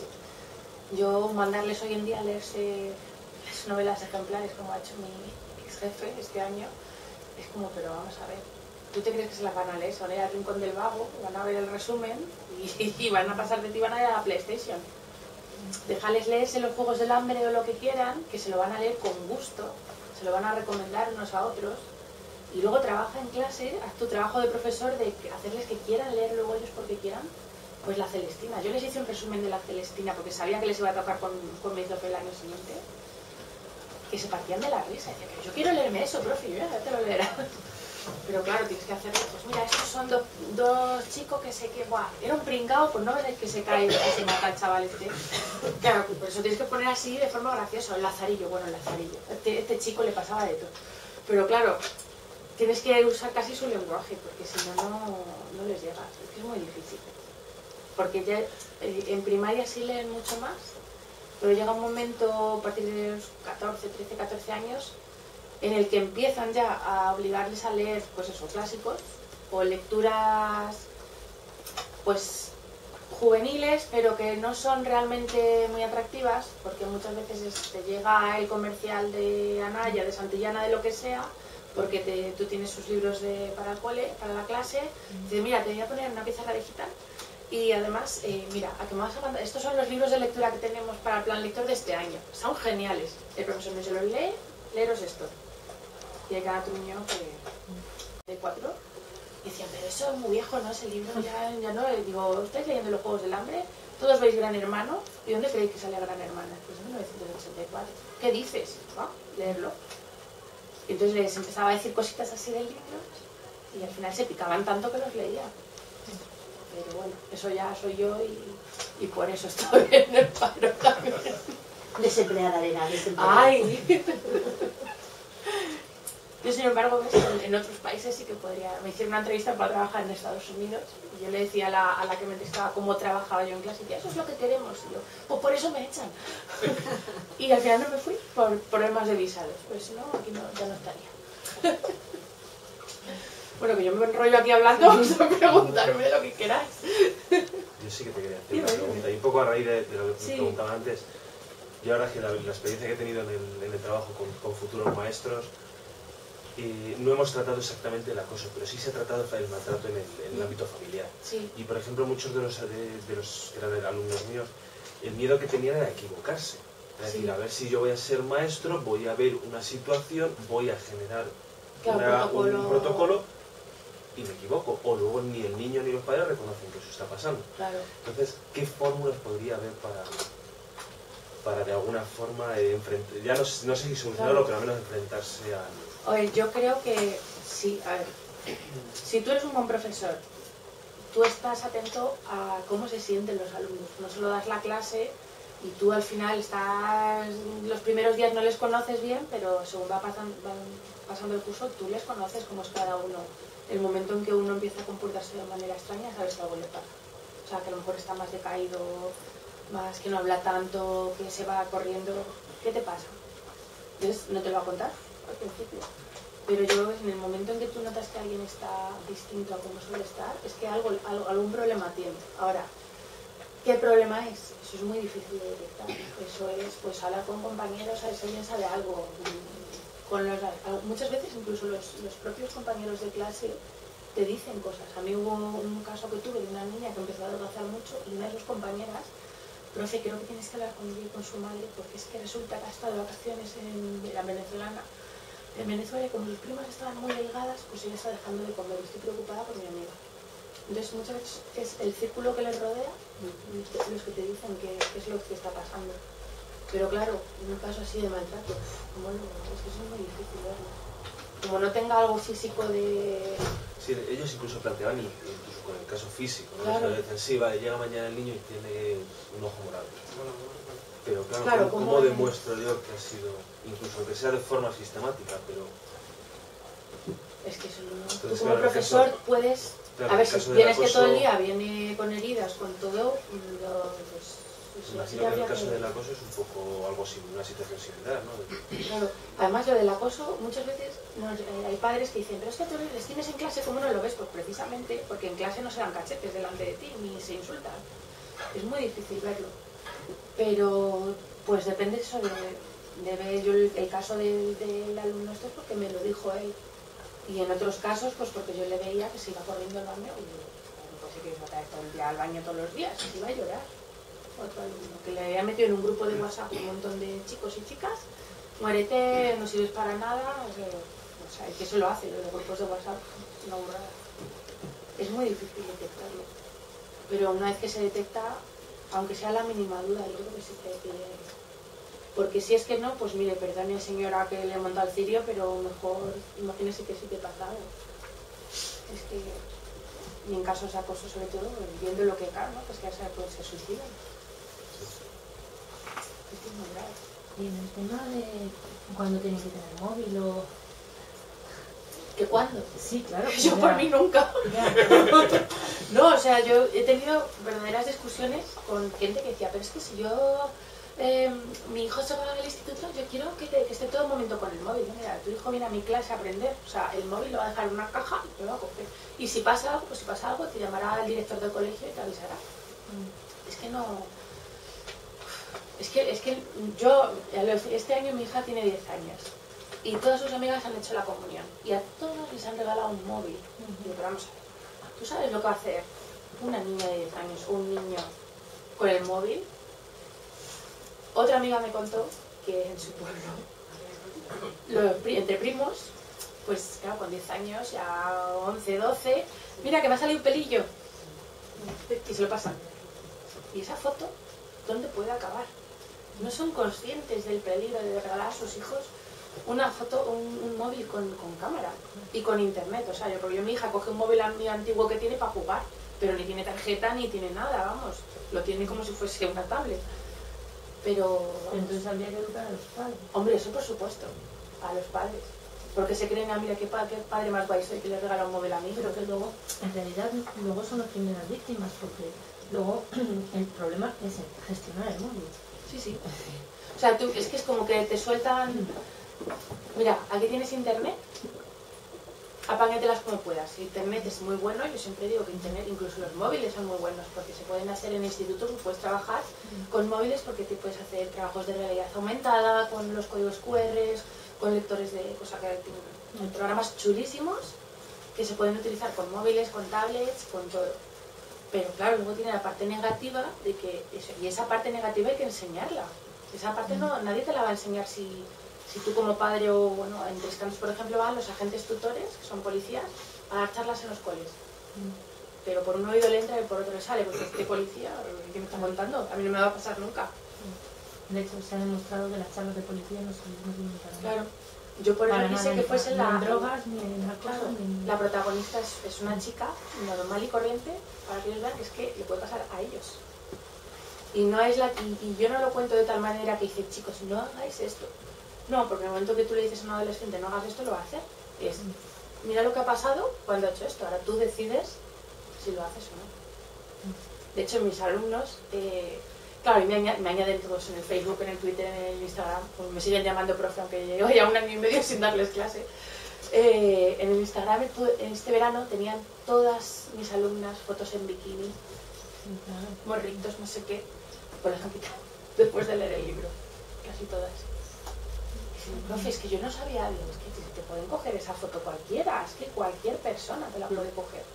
Yo mandarles hoy en día a leerse las novelas ejemplares, como ha hecho mi ex jefe este año, es como, pero vamos a ver, ¿tú te crees que se las van a leer? Se van a ir al Rincón del Vago, van a ver el resumen y, y van a pasar de ti, van a ir a la PlayStation. Déjales leerse los Juegos del Hambre o lo que quieran, que se lo van a leer con gusto, se lo van a recomendar unos a otros. Y luego trabaja en clase, haz tu trabajo de profesor de hacerles que quieran leer luego ellos porque quieran, pues la Celestina. Yo les hice un resumen de la Celestina porque sabía que les iba a tocar con, con Meizofe el año siguiente, que se partían de la risa. Decían, pero yo quiero leerme eso, profe, yo ya te lo leerás. Pero claro, tienes que hacerlo, pues mira, estos son do, dos chicos que sé que, guau, era un pringao, pues no ves que se cae, que se mata el chaval este. Claro, por eso tienes que poner así de forma graciosa, el Lazarillo, bueno, el Lazarillo. Este, este chico le pasaba de todo. Pero claro, tienes que usar casi su lenguaje, porque si no, no, no les llegas. Es que es muy difícil. Porque ya eh, en primaria sí leen mucho más, pero llega un momento a partir de los catorce, trece, catorce años en el que empiezan ya a obligarles a leer, pues esos clásicos, o lecturas, pues juveniles, pero que no son realmente muy atractivas, porque muchas veces es, te llega el comercial de Anaya, de Santillana, de lo que sea, porque te, tú tienes sus libros de, para, el cole, para la clase, y dices, mira, te voy a poner una pizarra digital, y además, eh, mira, a que me vas a mandar, estos son los libros de lectura que tenemos para el plan lector de este año, son geniales, el profesor me se los lee, leeros esto, y hay cada truño que, de cuatro, y decían, pero eso es muy viejo, ¿no? Ese libro ya, ya no. Y digo, ¿estáis leyendo los Juegos del Hambre? ¿Todos veis Gran Hermano? ¿Y dónde creéis que sale Gran Hermano? Pues en mil novecientos ochenta y cuatro. ¿Qué dices? ¿Va? Leerlo. Y entonces les empezaba a decir cositas así del libro y al final se picaban tanto que los leía. Pero bueno, eso ya soy yo y, y por eso estoy en el paro también. Desempleada, Elena, desempleada. ¡Ay! Yo, sin embargo, en otros países sí que podría... Me hicieron una entrevista para trabajar en Estados Unidos y yo le decía a la, a la que me entrevistaba cómo trabajaba yo en clase y decía, eso es lo que queremos. Y yo, pues por eso me echan. Y al final no me fui por problemas de visados. Pues si no, aquí no, ya no estaría. Bueno, que yo me enrollo aquí hablando, vamos a preguntarme lo que queráis. Yo sí que te quería hacer una pregunta, y un poco a raíz de, de lo que Sí. me preguntaba antes. Yo ahora que la, la experiencia que he tenido en el, en el trabajo con, con futuros maestros, eh, no hemos tratado exactamente el acoso, pero sí se ha tratado el maltrato en el, en el ámbito familiar. Sí. Y por ejemplo, muchos de los, de, de los que eran alumnos míos, el miedo que tenían era equivocarse. Es Sí. decir, a ver si yo voy a ser maestro, voy a ver una situación, voy a generar Claro, una- protocolo. un protocolo y me equivoco. O luego ni el niño ni los padres reconocen que eso está pasando. Claro. Entonces, ¿qué fórmulas podría haber para, para de alguna forma eh, enfrentar, ya no, no sé si solucionarlo, Claro. pero al menos enfrentarse a... Oye, yo creo que sí, a ver, si tú eres un buen profesor, tú estás atento a cómo se sienten los alumnos, no solo das la clase y tú al final estás, los primeros días no les conoces bien, pero según va pasando, van pasando el curso, tú les conoces cómo es cada uno. El momento en que uno empieza a comportarse de manera extraña, sabes que algo le pasa. O sea, que a lo mejor está más decaído, más que no habla tanto, que se va corriendo. ¿Qué te pasa? Entonces, no te lo va a contar al principio. Pero yo, en el momento en que tú notas que alguien está distinto a como suele estar, es que algo, algo, algún problema tiene. Ahora, ¿qué problema es? Eso es muy difícil de detectar. Eso es, pues, hablar con compañeros, a ver si alguien sabe algo. Con los, muchas veces incluso los, los propios compañeros de clase te dicen cosas. A mí hubo un caso que tuve de una niña que empezó a adelgazar mucho y una de sus compañeras, profe, creo que tienes que hablar con ella y con su madre porque es que resulta que ha estado de vacaciones en la venezolana. En Venezuela, como sus primas estaban muy delgadas, pues ella está dejando de comer y estoy preocupada por mi amiga. Entonces muchas veces es el círculo que les rodea los que te dicen qué es lo que está pasando. Pero claro, en un caso así de maltrato, bueno, es que eso es muy difícil verlo. Como no tenga algo físico de... Sí, ellos incluso planteaban, incluso con el caso físico, ¿no? Claro. Les dicen, sí, vale, llega mañana el niño y tiene un ojo morado. Pero claro, Claro, ¿cómo, ¿cómo cómo de- demuestro yo que ha sido, incluso que sea de forma sistemática, pero... Es que eso no... Tú Entonces, como claro, el profesor caso- puedes... claro, A ver, el si caso del vienes que todo el acoso- día viene con heridas, con todo, lo, pues... pues sí, Imagino ya que en el habría caso que- del acoso es un poco algo así, una situación similar, ¿no? Claro. Además, lo del acoso, muchas veces nos- eh, hay padres que dicen, pero es que tú les tienes en clase, ¿cómo no lo ves? Pues precisamente porque en clase no se dan cachetes delante de ti, ni se insultan. Es muy difícil verlo. Pero, pues depende eso de, de ver yo el, el caso del, del alumno este, porque me lo dijo él. Y en otros casos, pues porque yo le veía que se iba corriendo al baño y yo, bueno, pues sí que iba a traer todo el día al baño todos los días, y se iba a llorar. Otro alumno que le había metido en un grupo de WhatsApp un montón de chicos y chicas, muérete, no sirves para nada, o sea, o sea, que eso lo hace, lo de grupos de WhatsApp, una burrada. Es muy difícil detectarlo, pero una vez que se detecta, aunque sea la mínima duda, yo creo que sí que hay que... Porque si es que no, pues mire, perdone señora que le he montado el cirio, pero mejor imagínese que sí que pasa algo. Es que, y en casos de acoso sobre todo, viendo lo que cae, ¿no? Pues que ya pues, se suicidan. Esto es muy grave. Y en el tema de cuando tienen que tener móvil o... ¿Que cuándo? Sí, claro. Yo ya. por mí nunca. Ya. No, o sea, yo he tenido verdaderas discusiones con gente que decía, pero es que si yo, eh, mi hijo se va al instituto, yo quiero que, te, que esté todo el momento con el móvil. ¿No? Mira, tu hijo viene a mi clase a aprender, o sea, el móvil lo va a dejar en una caja y lo va a coger. Y si pasa algo, pues si pasa algo, te llamará el director del colegio y te avisará. Mm. Es que no... Es que, es que yo, este año mi hija tiene diez años. Y todas sus amigas han hecho la comunión. Y a todos les han regalado un móvil. Y yo, pero vamos a ver, ¿tú sabes lo que va a hacer una niña de diez años o un niño con el móvil? Otra amiga me contó que en su pueblo, los, entre primos, pues claro, con diez años, ya once, doce, mira que me ha salido un pelillo. Y se lo pasan. ¿Y esa foto dónde puede acabar? No son conscientes del peligro de regalar a sus hijos una foto, un, un móvil con, con cámara y con internet. O sea, yo, porque yo mi hija coge un móvil muy antiguo que tiene para jugar, pero ni tiene tarjeta ni tiene nada, vamos, lo tiene como si fuese una tablet. Pero vamos, entonces habría que educar a los padres. Hombre, eso por supuesto, a los padres, porque se creen, ah, mira qué, pa, qué padre más guay soy que le regala un móvil a mí. Pero que luego, en realidad, luego son las primeras víctimas, porque luego el problema es gestionar el móvil. Sí, sí. O sea, tú, es que es como que te sueltan... Mira, aquí tienes internet, apáñatelas como puedas. Internet es muy bueno, yo siempre digo que internet, incluso los móviles son muy buenos, porque se pueden hacer en institutos, puedes trabajar con móviles porque te puedes hacer trabajos de realidad aumentada, con los códigos cu erre, con lectores de... O sea, que hay programas chulísimos que se pueden utilizar con móviles, con tablets, con todo. Pero claro, luego tiene la parte negativa de que eso, y esa parte negativa hay que enseñarla. Esa parte no, nadie te la va a enseñar si, si tú como padre o, bueno, en Triscanos, por ejemplo, van los agentes tutores, que son policías, a dar charlas en los coles. Pero por un oído le entra y por otro le sale, porque este policía, ¿qué me está contando? A mí no me va a pasar nunca. De hecho, se ha demostrado que las charlas de policía no son muy para nada. Claro. Yo por eso quise que fuese la... Ni en drogas, ni en narcos, Claro, ni... la protagonista es, es una chica normal y corriente, para que ellos vean que es que le puede pasar a ellos. Y no es la y, y yo no lo cuento de tal manera que dice, chicos, no hagáis esto. No, porque en el momento que tú le dices a un adolescente, no hagas esto, lo va a hacer. Es, mira lo que ha pasado cuando ha hecho esto, ahora tú decides si lo haces o no. De hecho, mis alumnos... Eh, Claro, y me, añad, me añaden todos en el Facebook, en el Twitter, en el Instagram, pues me siguen llamando profe, aunque llevo ya un año y medio sin darles clase. Eh, en el Instagram, en este verano, tenían todas mis alumnas fotos en bikini, morritos, no sé qué, pues las han quitado después de leer el libro, casi todas. Y dicen, profe, es que yo no sabía, digo, es que te pueden coger esa foto cualquiera, es que cualquier persona te la puede coger.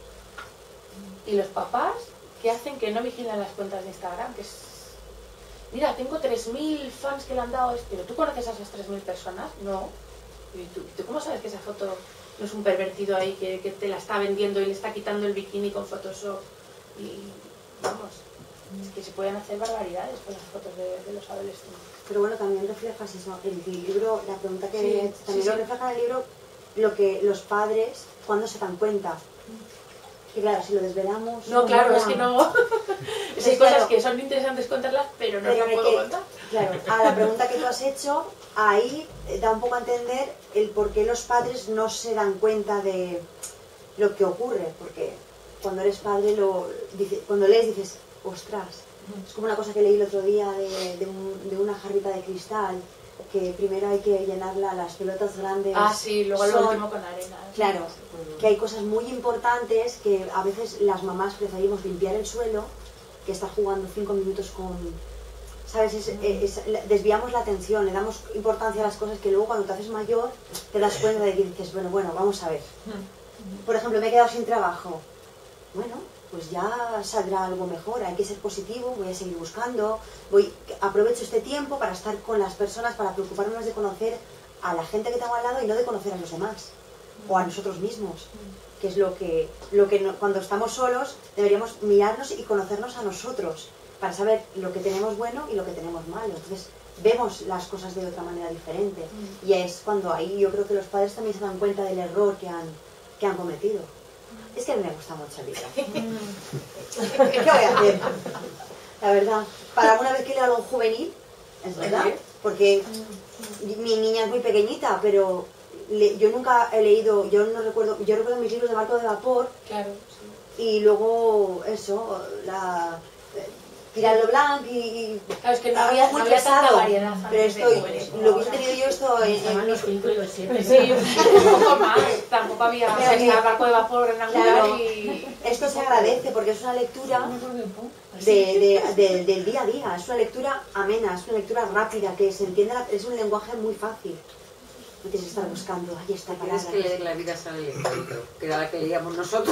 Y los papás, ¿qué hacen? Que no vigilan las cuentas de Instagram, que es... Mira, tengo tres mil fans que le han dado esto, pero ¿tú conoces a esas tres mil personas? No. ¿Y tú, tú cómo sabes que esa foto no es un pervertido ahí que, que te la está vendiendo y le está quitando el bikini con Photoshop? Y vamos, es que se pueden hacer barbaridades con las fotos de, de los adolescentes. Pero bueno, también reflejas eso. El libro, la pregunta que Sí, también sí, lo sí. refleja en el libro, lo que los padres, cuando se dan cuenta. Que claro, si lo desvelamos... No, claro, mola. es que no... es que hay Claro. cosas que son interesantes contarlas, pero no Pero las hay puedo que- contar. Claro, a la pregunta que tú has hecho, ahí da un poco a entender el por qué los padres no se dan cuenta de lo que ocurre, porque cuando eres padre, lo, dice, cuando lees dices, ostras, es como una cosa que leí el otro día de, de, un- de una jarrita de cristal, que primero hay que llenarla, las pelotas grandes. Ah, sí, luego lo son- último con arena. Claro, que hay cosas muy importantes que a veces las mamás preferimos limpiar el suelo que estar jugando cinco minutos con... ¿Sabes? Es, es- es- desviamos la atención, le damos importancia a las cosas que luego cuando te haces mayor te das cuenta de que dices, bueno, bueno, vamos a ver. Por ejemplo, me he quedado sin trabajo. Bueno, pues ya saldrá algo mejor, hay que ser positivo, voy a seguir buscando, voy aprovecho este tiempo para estar con las personas, para preocuparme más de conocer a la gente que tengo al lado y no de conocer a los demás o a nosotros mismos, que es lo que, lo que no- cuando estamos solos deberíamos mirarnos y conocernos a nosotros para saber lo que tenemos bueno y lo que tenemos malo. Entonces vemos las cosas de otra manera diferente y es cuando ahí yo creo que los padres también se dan cuenta del error que han, que han cometido. Es que a mí me gusta mucho el libro. ¿Qué voy a hacer? La verdad, para una vez que leo algo juvenil, es verdad, porque mi niña es muy pequeñita, pero le- yo nunca he leído, yo no recuerdo, yo recuerdo mis libros de Barco de Vapor, Claro, sí. y luego eso, la eh, Tirarlo Blanc y, y Claro, es que no algo había, muy no había tanta pesado. variedad Pero antes de esto, jóvenes como lo que he ahora. tenido yo esto en, Estaban en los cinco y los siete. Sí, un poco más. Tampoco había, o sea, Pero que- estaba el barco de vapor Gran Angular Claro. y... esto se agradece porque es una lectura No me acuerdo de poco. de, de- de- del día a día, es una lectura amena, es una lectura rápida, que se entiende, la- es un lenguaje muy fácil. No tienes que estar buscando, ahí está Tienes palabra. que leer La vida sale el cuento, que era la que leíamos nosotros.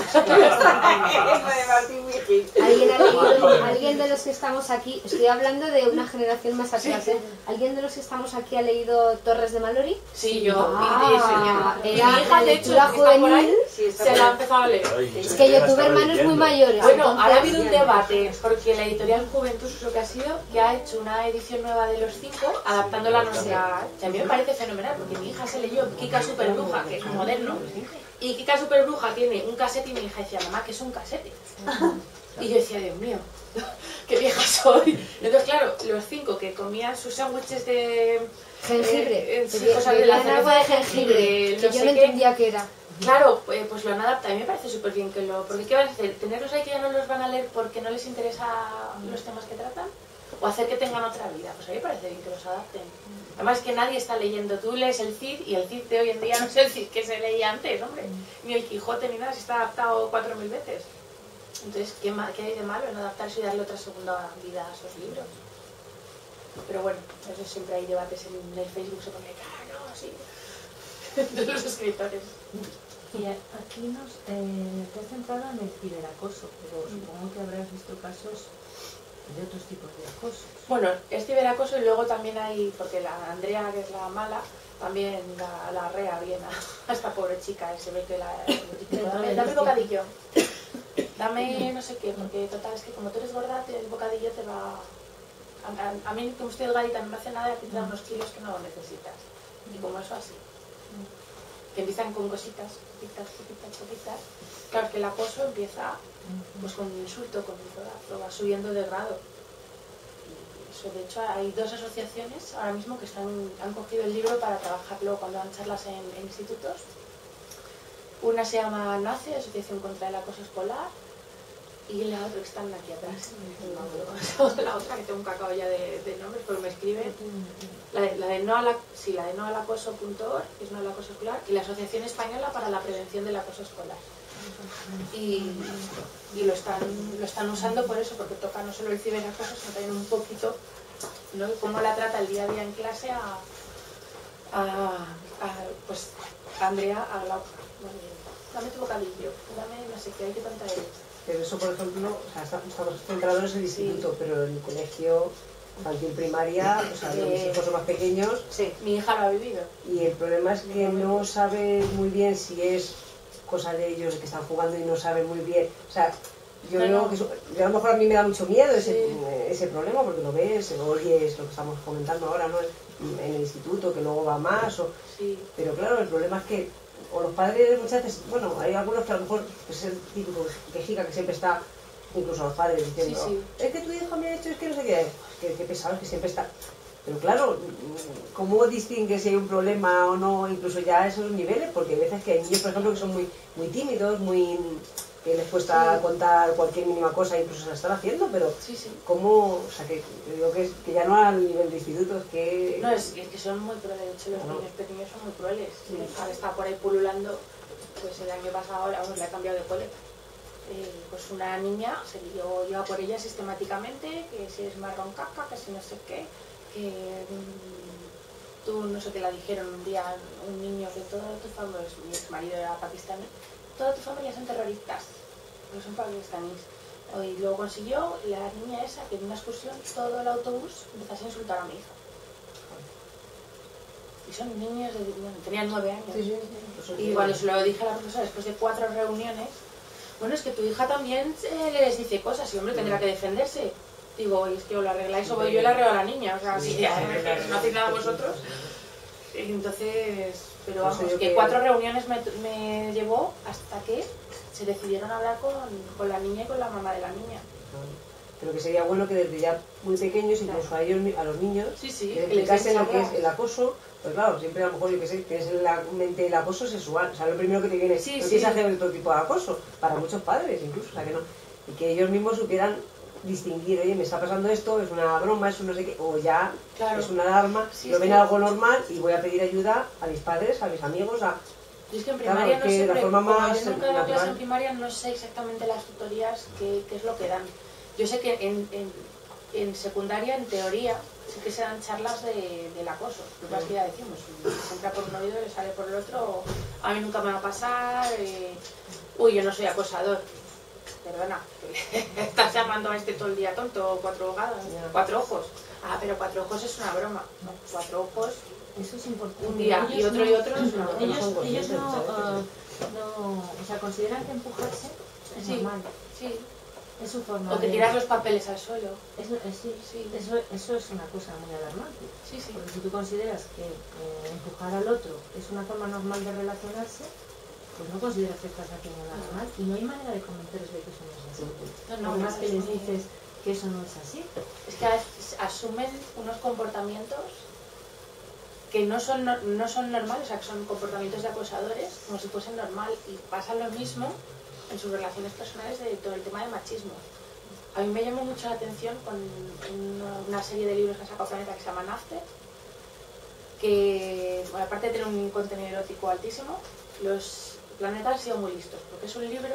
¿Alguien, ha leído, alguien de los que estamos aquí, estoy hablando de una generación más atrás, ¿eh? ¿Alguien de los que estamos aquí ha leído Torres de Malory? Sí, yo. Ah, y, y, y, era mi hija, la de hecho, lectura que está por ahí, juvenil. Sí, está se por la ha ahí. empezado a leer. Ay, Es yo que yo la tuve estaba hermanos muy leyendo. mayores. Bueno, entonces- ahora ha habido un debate, porque la editorial Juventus, lo que ha sido, que ha hecho una edición nueva de los cinco, adaptándola a nuestra... Que a mí me parece fenomenal, porque mi hija se leyó Kika Superbruja, que es moderno, y Kika Superbruja tiene un casete, y mi hija decía, mamá, que es un casete. Y yo decía, Dios mío, qué vieja soy. Entonces, claro, los cinco que comían sus sándwiches de... Jengibre. eh, eh, sí, Bebían cosas de la algo cerveza de de jengibre, jengibre, que no yo sé no qué. entendía qué era. Claro, pues, pues lo han adaptado. A mí me parece súper bien que lo... Porque ¿qué van a hacer? ¿Tenerlos ahí que ya no los van a leer porque no les interesa los temas que tratan? ¿O hacer que tengan otra vida? Pues a mí me parece bien que los adapten. Además que nadie está leyendo. Tú lees el Cid y el Cid de hoy en día no es el Cid que se leía antes, hombre. Ni el Quijote ni nada, se está adaptado cuatro mil veces. Entonces, ¿qué, ma- ¿qué hay de malo en adaptarse y darle otra segunda vida a esos libros? Pero bueno, eso siempre hay debates en el Facebook, se pone, ah, no, sí, de los escritores. Y a- aquí nos eh, te has centrado en el ciberacoso, pero supongo que habrás visto casos de otros tipos de acosos. Bueno, es ciberacoso y luego también hay, porque la Andrea, que es la mala, también la, la rea bien a, a esta pobre chica, y se ve que la... Dame, dame bocadillo, dame no sé qué, porque total es que como tú eres gorda, te- el bocadillo te va... A, a- a mí, como estoy delgadita, no me hace nada, te dan unos kilos que no necesitas. Y como eso así. Que empiezan con cositas, cositas, cositas, cositas. Claro, es que el acoso empieza pues con un insulto, con un codazo, va subiendo de grado. Y eso, de hecho, hay dos asociaciones ahora mismo que están, han cogido el libro para trabajarlo cuando dan charlas en, en institutos. Una se llama NACE, Asociación contra el Acoso Escolar, y la otra que están aquí atrás. La otra, que tengo un cacao ya de, de nombres, pero me escribe. La de, la de no al, sí, la de no al acoso punto org, que es no al acoso escolar, y la Asociación Española para la Prevención del Acoso Escolar. Y, y lo, están, lo están usando por eso, porque toca no solo el ciberacoso, sino también un poquito, ¿no?, cómo la trata el día a día en clase a, a, a pues, a Andrea, a la dame tu bocadillo, dame no sé qué, hay que tanta eres. Pero eso, por ejemplo, o sea, está- estamos centrados en el instituto, sí. Pero en el colegio infantil primaria, o sea, eh, mis hijos son más pequeños. Sí, mi hija lo ha vivido. Y el problema es que no sabe muy bien si es cosa de ellos, que están jugando y no sabe muy bien. O sea, yo no, creo no. que eso, a lo mejor a mí me da mucho miedo ese, Sí. ese problema, porque lo ves, lo oyes, lo que estamos comentando ahora, ¿no? En el instituto, que luego va más. O, sí. Pero claro, el problema es que o los padres muchas veces, bueno, hay algunos que a lo mejor pues, es el típico quejica que siempre está, incluso los padres diciendo, sí, sí. es que tu hijo me ha hecho, es que no sé qué, que, que pesado, que siempre está. Pero claro, ¿cómo distingue si hay un problema o no, incluso ya a esos niveles? Porque hay veces que hay niños, por ejemplo, que son muy, muy tímidos, muy que les cuesta sí. contar cualquier mínima cosa, incluso se la están haciendo, pero sí, sí. ¿cómo? O sea, que digo que, es, que ya no al nivel de instituto, es que... No, es, es que son muy crueles, de hecho los no. niños pequeños son muy crueles. Sí. Ahora está por ahí pululando, pues el año pasado, ahora vamos, le ha cambiado de cole. Eh, pues una niña se yo iba por ella sistemáticamente, que si es marrón caca, que si no sé qué, que mmm, tú no sé qué la dijeron un día, un niño que toda tu familia, mi ex marido era pakistaní, toda tu familia son terroristas, porque son pakistaníes. Y luego consiguió la niña esa que en una excursión todo el autobús empezase a insultar a mi hija. Y son niños de, bueno, tenían nueve años. Sí, sí, sí. Y cuando se lo dije a la profesora después de cuatro reuniones, bueno, es que tu hija también eh, les dice cosas y hombre tendrá que defenderse. Digo, es que o lo arregláis o voy yo y le arreglo a la niña, o sea, si no hacéis nada vosotros. Entonces, pero vamos, no sé que, que cuatro reuniones me, me llevó hasta que se decidieron hablar con, con la niña y con la mamá de la niña. pero que sería bueno que desde ya muy pequeños, incluso a ellos, a los niños, Sí, sí, que que les explicasen lo que es enseñamos. el acoso. Pues claro, siempre a lo mejor, yo que sé, tienes en la mente el acoso sexual, o sea, lo primero que te viene, Sí, no sí. tienes ajeno de todo tipo de acoso, para muchos padres incluso, o sea que no, y que ellos mismos supieran distinguir, oye, me está pasando esto, es una broma, es un no sé qué, o ya Claro. es una alarma, Sí, lo es ven que- algo normal y voy a pedir ayuda a mis padres, a mis amigos, a... Yo es que en Claro, primaria no que sé, la forma como más yo nunca he dado clase natural. en primaria, no sé exactamente las tutorías qué, qué es lo que dan. Yo sé que en, en, en secundaria, en teoría, sí que se dan charlas de, del acoso. Lo que pasa es que ya decimos, se entra por un oído y le sale por el otro, a mí nunca me va a pasar, eh, uy, yo no soy acosador. Perdona, estás llamando a este todo el día tonto, o cuatro hogadas, Ya. cuatro ojos. Ah, pero cuatro ojos es una broma. No, cuatro ojos, Eso es importante. un día y Ellos otro no- y otro es una no broma. Ellos, son ellos conscientes no, muchas veces. ah, no, o sea, consideran que empujarse es Sí. normal, Sí. es su forma O que de... tiras los papeles al suelo. Eso, eh, sí, Sí. Eso, eso es una cosa muy alarmante. Sí, sí. Porque si tú consideras que eh, empujar al otro es una forma normal de relacionarse, pues no consideras que estás haciendo nada mal y no hay manera de convencerles de que eso no es así. No, no, Por más no, que es les muy- dices que eso no es así. Es que as- asumen unos comportamientos que no son, no, no son normales, o sea, que son comportamientos de acosadores, como si fuesen normal, y pasa lo mismo en sus relaciones personales de todo el tema del machismo. A mí me llamó mucho la atención con una, una serie de libros que ha sacado Planeta que se llama After, que, bueno, aparte de tener un contenido erótico altísimo, los Planeta han sido muy listos, porque es un libro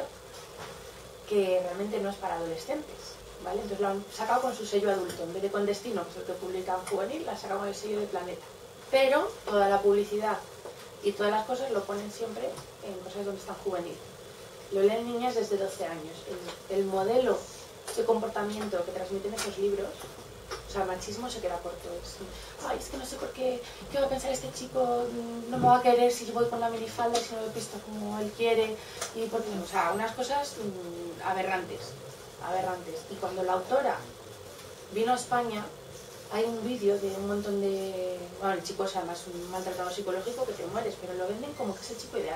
que realmente no es para adolescentes, ¿vale? Entonces lo han sacado con su sello adulto, en vez de con Destino, que es el que publica en juvenil, la han sacado con el sello de Planeta. Pero toda la publicidad y todas las cosas lo ponen siempre en cosas donde están juvenil. Lo leen niñas desde doce años. El, el modelo de comportamiento que transmiten esos libros, o sea, el machismo se queda corto. Es, ay, es que no sé por qué, qué va a pensar este chico, no me va a querer si yo voy con la minifalda y si no me visto como él quiere. Y porque, o sea, unas cosas mmm, aberrantes, aberrantes. Y cuando la autora vino a España, hay un vídeo de un montón de... Bueno, el chico es además un maltratado psicológico que te mueres, pero lo venden como que es el chico ideal.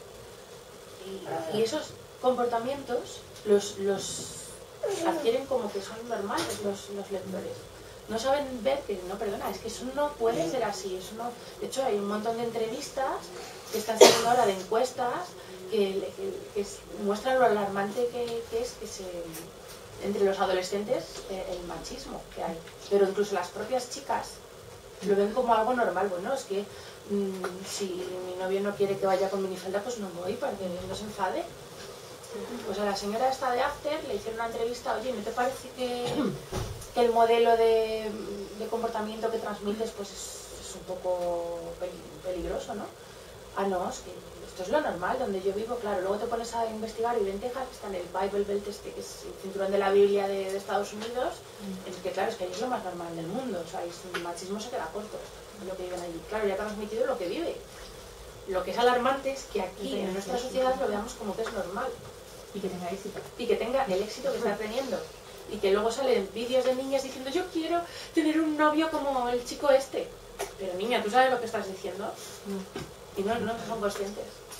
Y, y esos comportamientos los, los adquieren como que son normales los, los lectores. No saben ver que, no, perdona, es que eso no puede ser así. Eso no... De hecho, hay un montón de entrevistas que están saliendo ahora de encuestas que, que, que es- muestran lo alarmante que, que es que se... entre los adolescentes eh, el machismo que hay. Pero incluso las propias chicas lo ven como algo normal. Bueno, es que mmm, si mi novio no quiere que vaya con minifalda, pues no voy para que no se enfade. Pues a la señora esta de After le hicieron una entrevista, oye, ¿no te parece que, que el modelo de, de comportamiento que transmites pues es, es un poco peli- peligroso, ¿no? Ah, no, es que esto es lo normal, donde yo vivo, claro. Luego te pones a investigar y ven Texas, que está en el Bible Belt, este, que es el cinturón de la Biblia de, de Estados Unidos, en el que, claro, es que ahí es lo más normal del mundo. O sea, es- el machismo se queda corto, lo que viven allí. Claro, ya te ha transmitido lo que vive. Lo que es alarmante es que aquí, en nuestra sociedad, lo veamos como que es normal. Y que tenga éxito. Y que tenga el éxito que está teniendo. Y que luego salen vídeos de niñas diciendo, yo quiero tener un novio como el chico este. Pero niña, ¿tú sabes lo que estás diciendo? Y no, no son conscientes.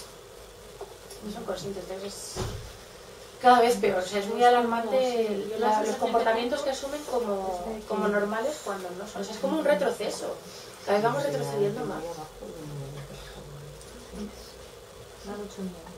No son conscientes. Entonces es cada vez peor. O sea, es muy alarmante la- los comportamientos que asumen como, como normales cuando no son. O sea, es como un retroceso. Cada vez vamos retrocediendo más. Da mucho miedo.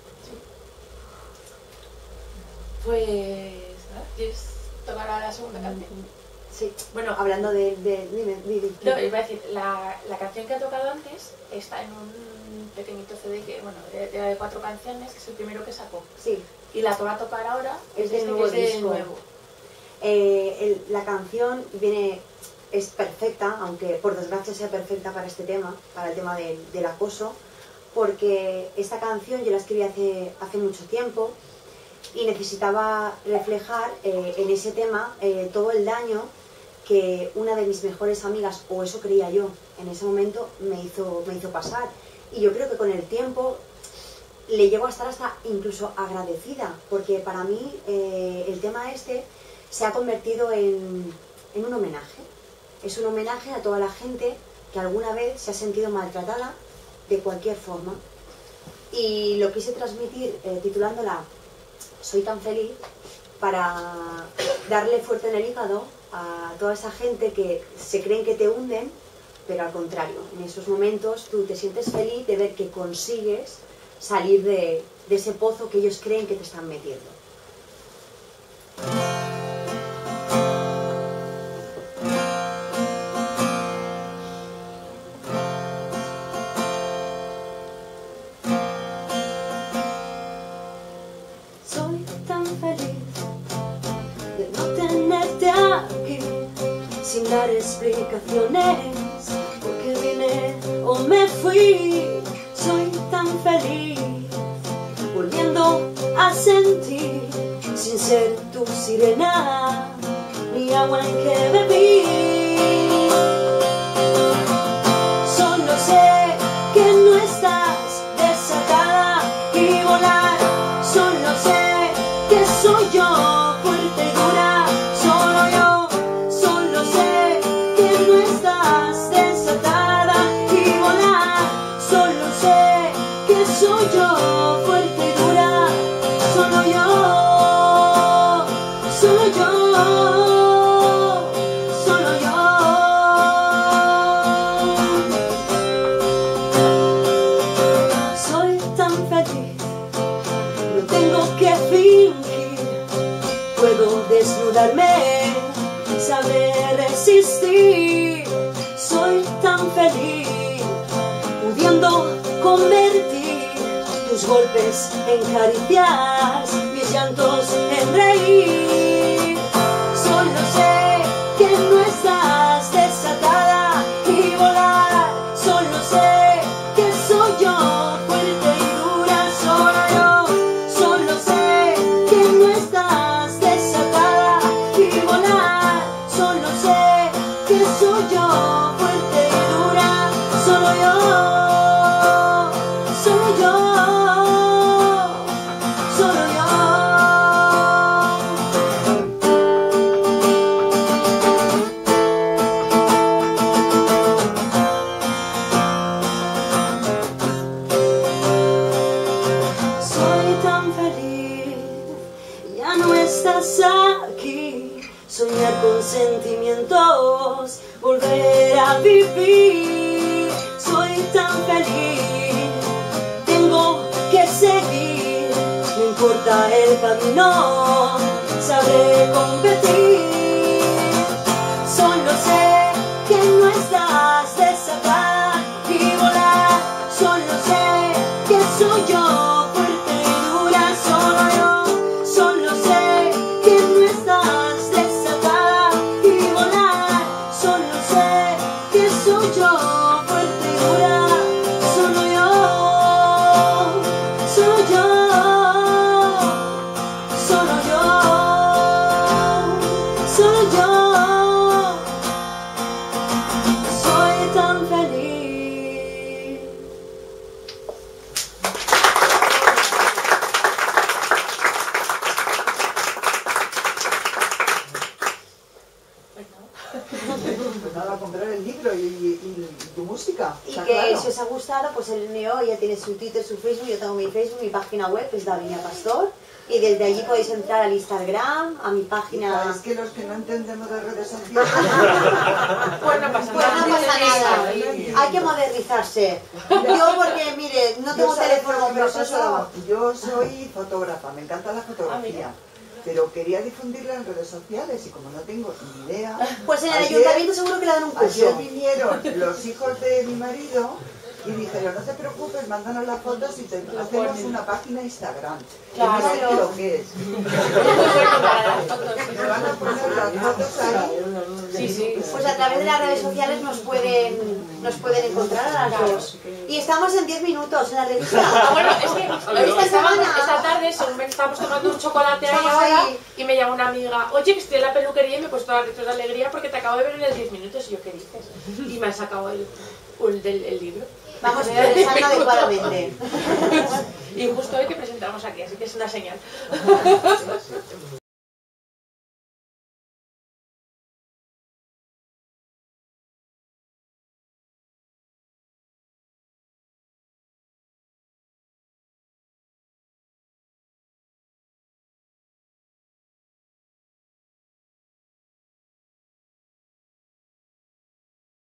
Pues, ¿no? ¿Quieres tocar ahora la segunda canción? Sí, Bueno, hablando de... de dime, dime. no, iba a decir, la, la canción que ha tocado antes está en un pequeñito C D que, bueno, era de cuatro canciones, que es el primero que sacó. Sí, Y la que va a tocar ahora Es del este, nuevo que es de disco. nuevo. eh, el- la canción viene... es perfecta, aunque por desgracia sea perfecta para este tema, para el tema del, del acoso, porque esta canción yo la escribí hace, hace mucho tiempo y necesitaba reflejar eh, en ese tema eh, todo el daño que una de mis mejores amigas, o eso creía yo, en ese momento me hizo, me hizo pasar. Y yo creo que con el tiempo le llego a estar hasta incluso agradecida, porque para mí eh, el tema este se ha convertido en, en un homenaje. Es un homenaje a toda la gente que alguna vez se ha sentido maltratada de cualquier forma. Y lo quise transmitir eh, titulándola Soy tan feliz para darle fuerte en el hígado a toda esa gente que se creen que te hunden, pero al contrario, en esos momentos tú te sientes feliz de ver que consigues salir de, de ese pozo que ellos creen que te están metiendo. Soy tan feliz de no tenerte aquí, sin dar explicaciones, porque vine o me fui. Soy tan feliz volviendo a sentir, sin ser tu sirena, ni agua en que bebí. Solo sé que no estás desatada y volar. Solo sé que soy yo, fuerte y dura. Solo yo, solo sé que no estás desatada y volar. Solo sé que soy yo, fuerte y dura. Solo yo, solo yo, solo yo. Soy tan feliz, no tengo que fingir, puedo desnudarme, sabré resistir. Soy tan feliz, pudiendo convertir tus golpes en caricias, mis llantos en reír. Solo sé que no estás desatada y volar. Solo sé que soy yo, fuerte y dura. Solo yo, solo sé que no estás desatada y volar. Solo sé que soy yo, fuerte y dura. Solo yo, solo yo, solo yo. Soy tan feliz, ya no estás aquí. Soñar con sentimientos, volver a vivir. Soy tan feliz, tengo que seguir. No importa el camino, sabré competir. Solo sé que no estás desatada y volar. Solo sé que soy yo, fuerte y dura. Solo yo, solo sé que no estás desatada y volar. Solo sé que soy yo, fuerte y dura. Solo yo, solo yo, solo yo, solo yo. Soy tan feliz. Pues nada, a comprar el libro y, y- y tu música. Y está que claro. si os ha gustado, pues el Neo ya tiene su Twitter, su Facebook, yo tengo mi Facebook, mi página web, que es Davinia Pastor. Y desde allí podéis entrar al Instagram, a mi página. Hija, es que los que no entendemos de redes sociales. Pues no pasa Pues nada. no pasa nada, hay que modernizarse. Yo porque, mire, no tengo Yo sabes teléfono, lo que me pero ha eso pasado. Yo soy fotógrafa, me encanta la fotografía. Pero quería difundirla en redes sociales y como no tengo ni idea... Pues en el ayer- ayuntamiento seguro que le dan un Ayer curso. vinieron los hijos de mi marido y dijeron, no te preocupes, mándanos las fotos y te hacemos una página Instagram. Claro. Que no sé lo que es. Me van a poner las fotos ahí. Sí, sí. Pues a través de las redes sociales nos pueden, nos pueden encontrar a las dos. Y estamos en diez minutos en la revista. Ah, bueno, es que Esta esta, semana- esta tarde según estábamos tomando un chocolate ahí Estamos ahora ahí. y me llama una amiga, oye, que estoy en la peluquería y me he puesto a gritos de alegría porque te acabo de ver en el diez minutos. Y yo, ¿qué dices? Y me han sacado el, el, del- el libro. Vamos progresando adecuadamente. Y justo hoy que presentamos aquí, así que es una señal.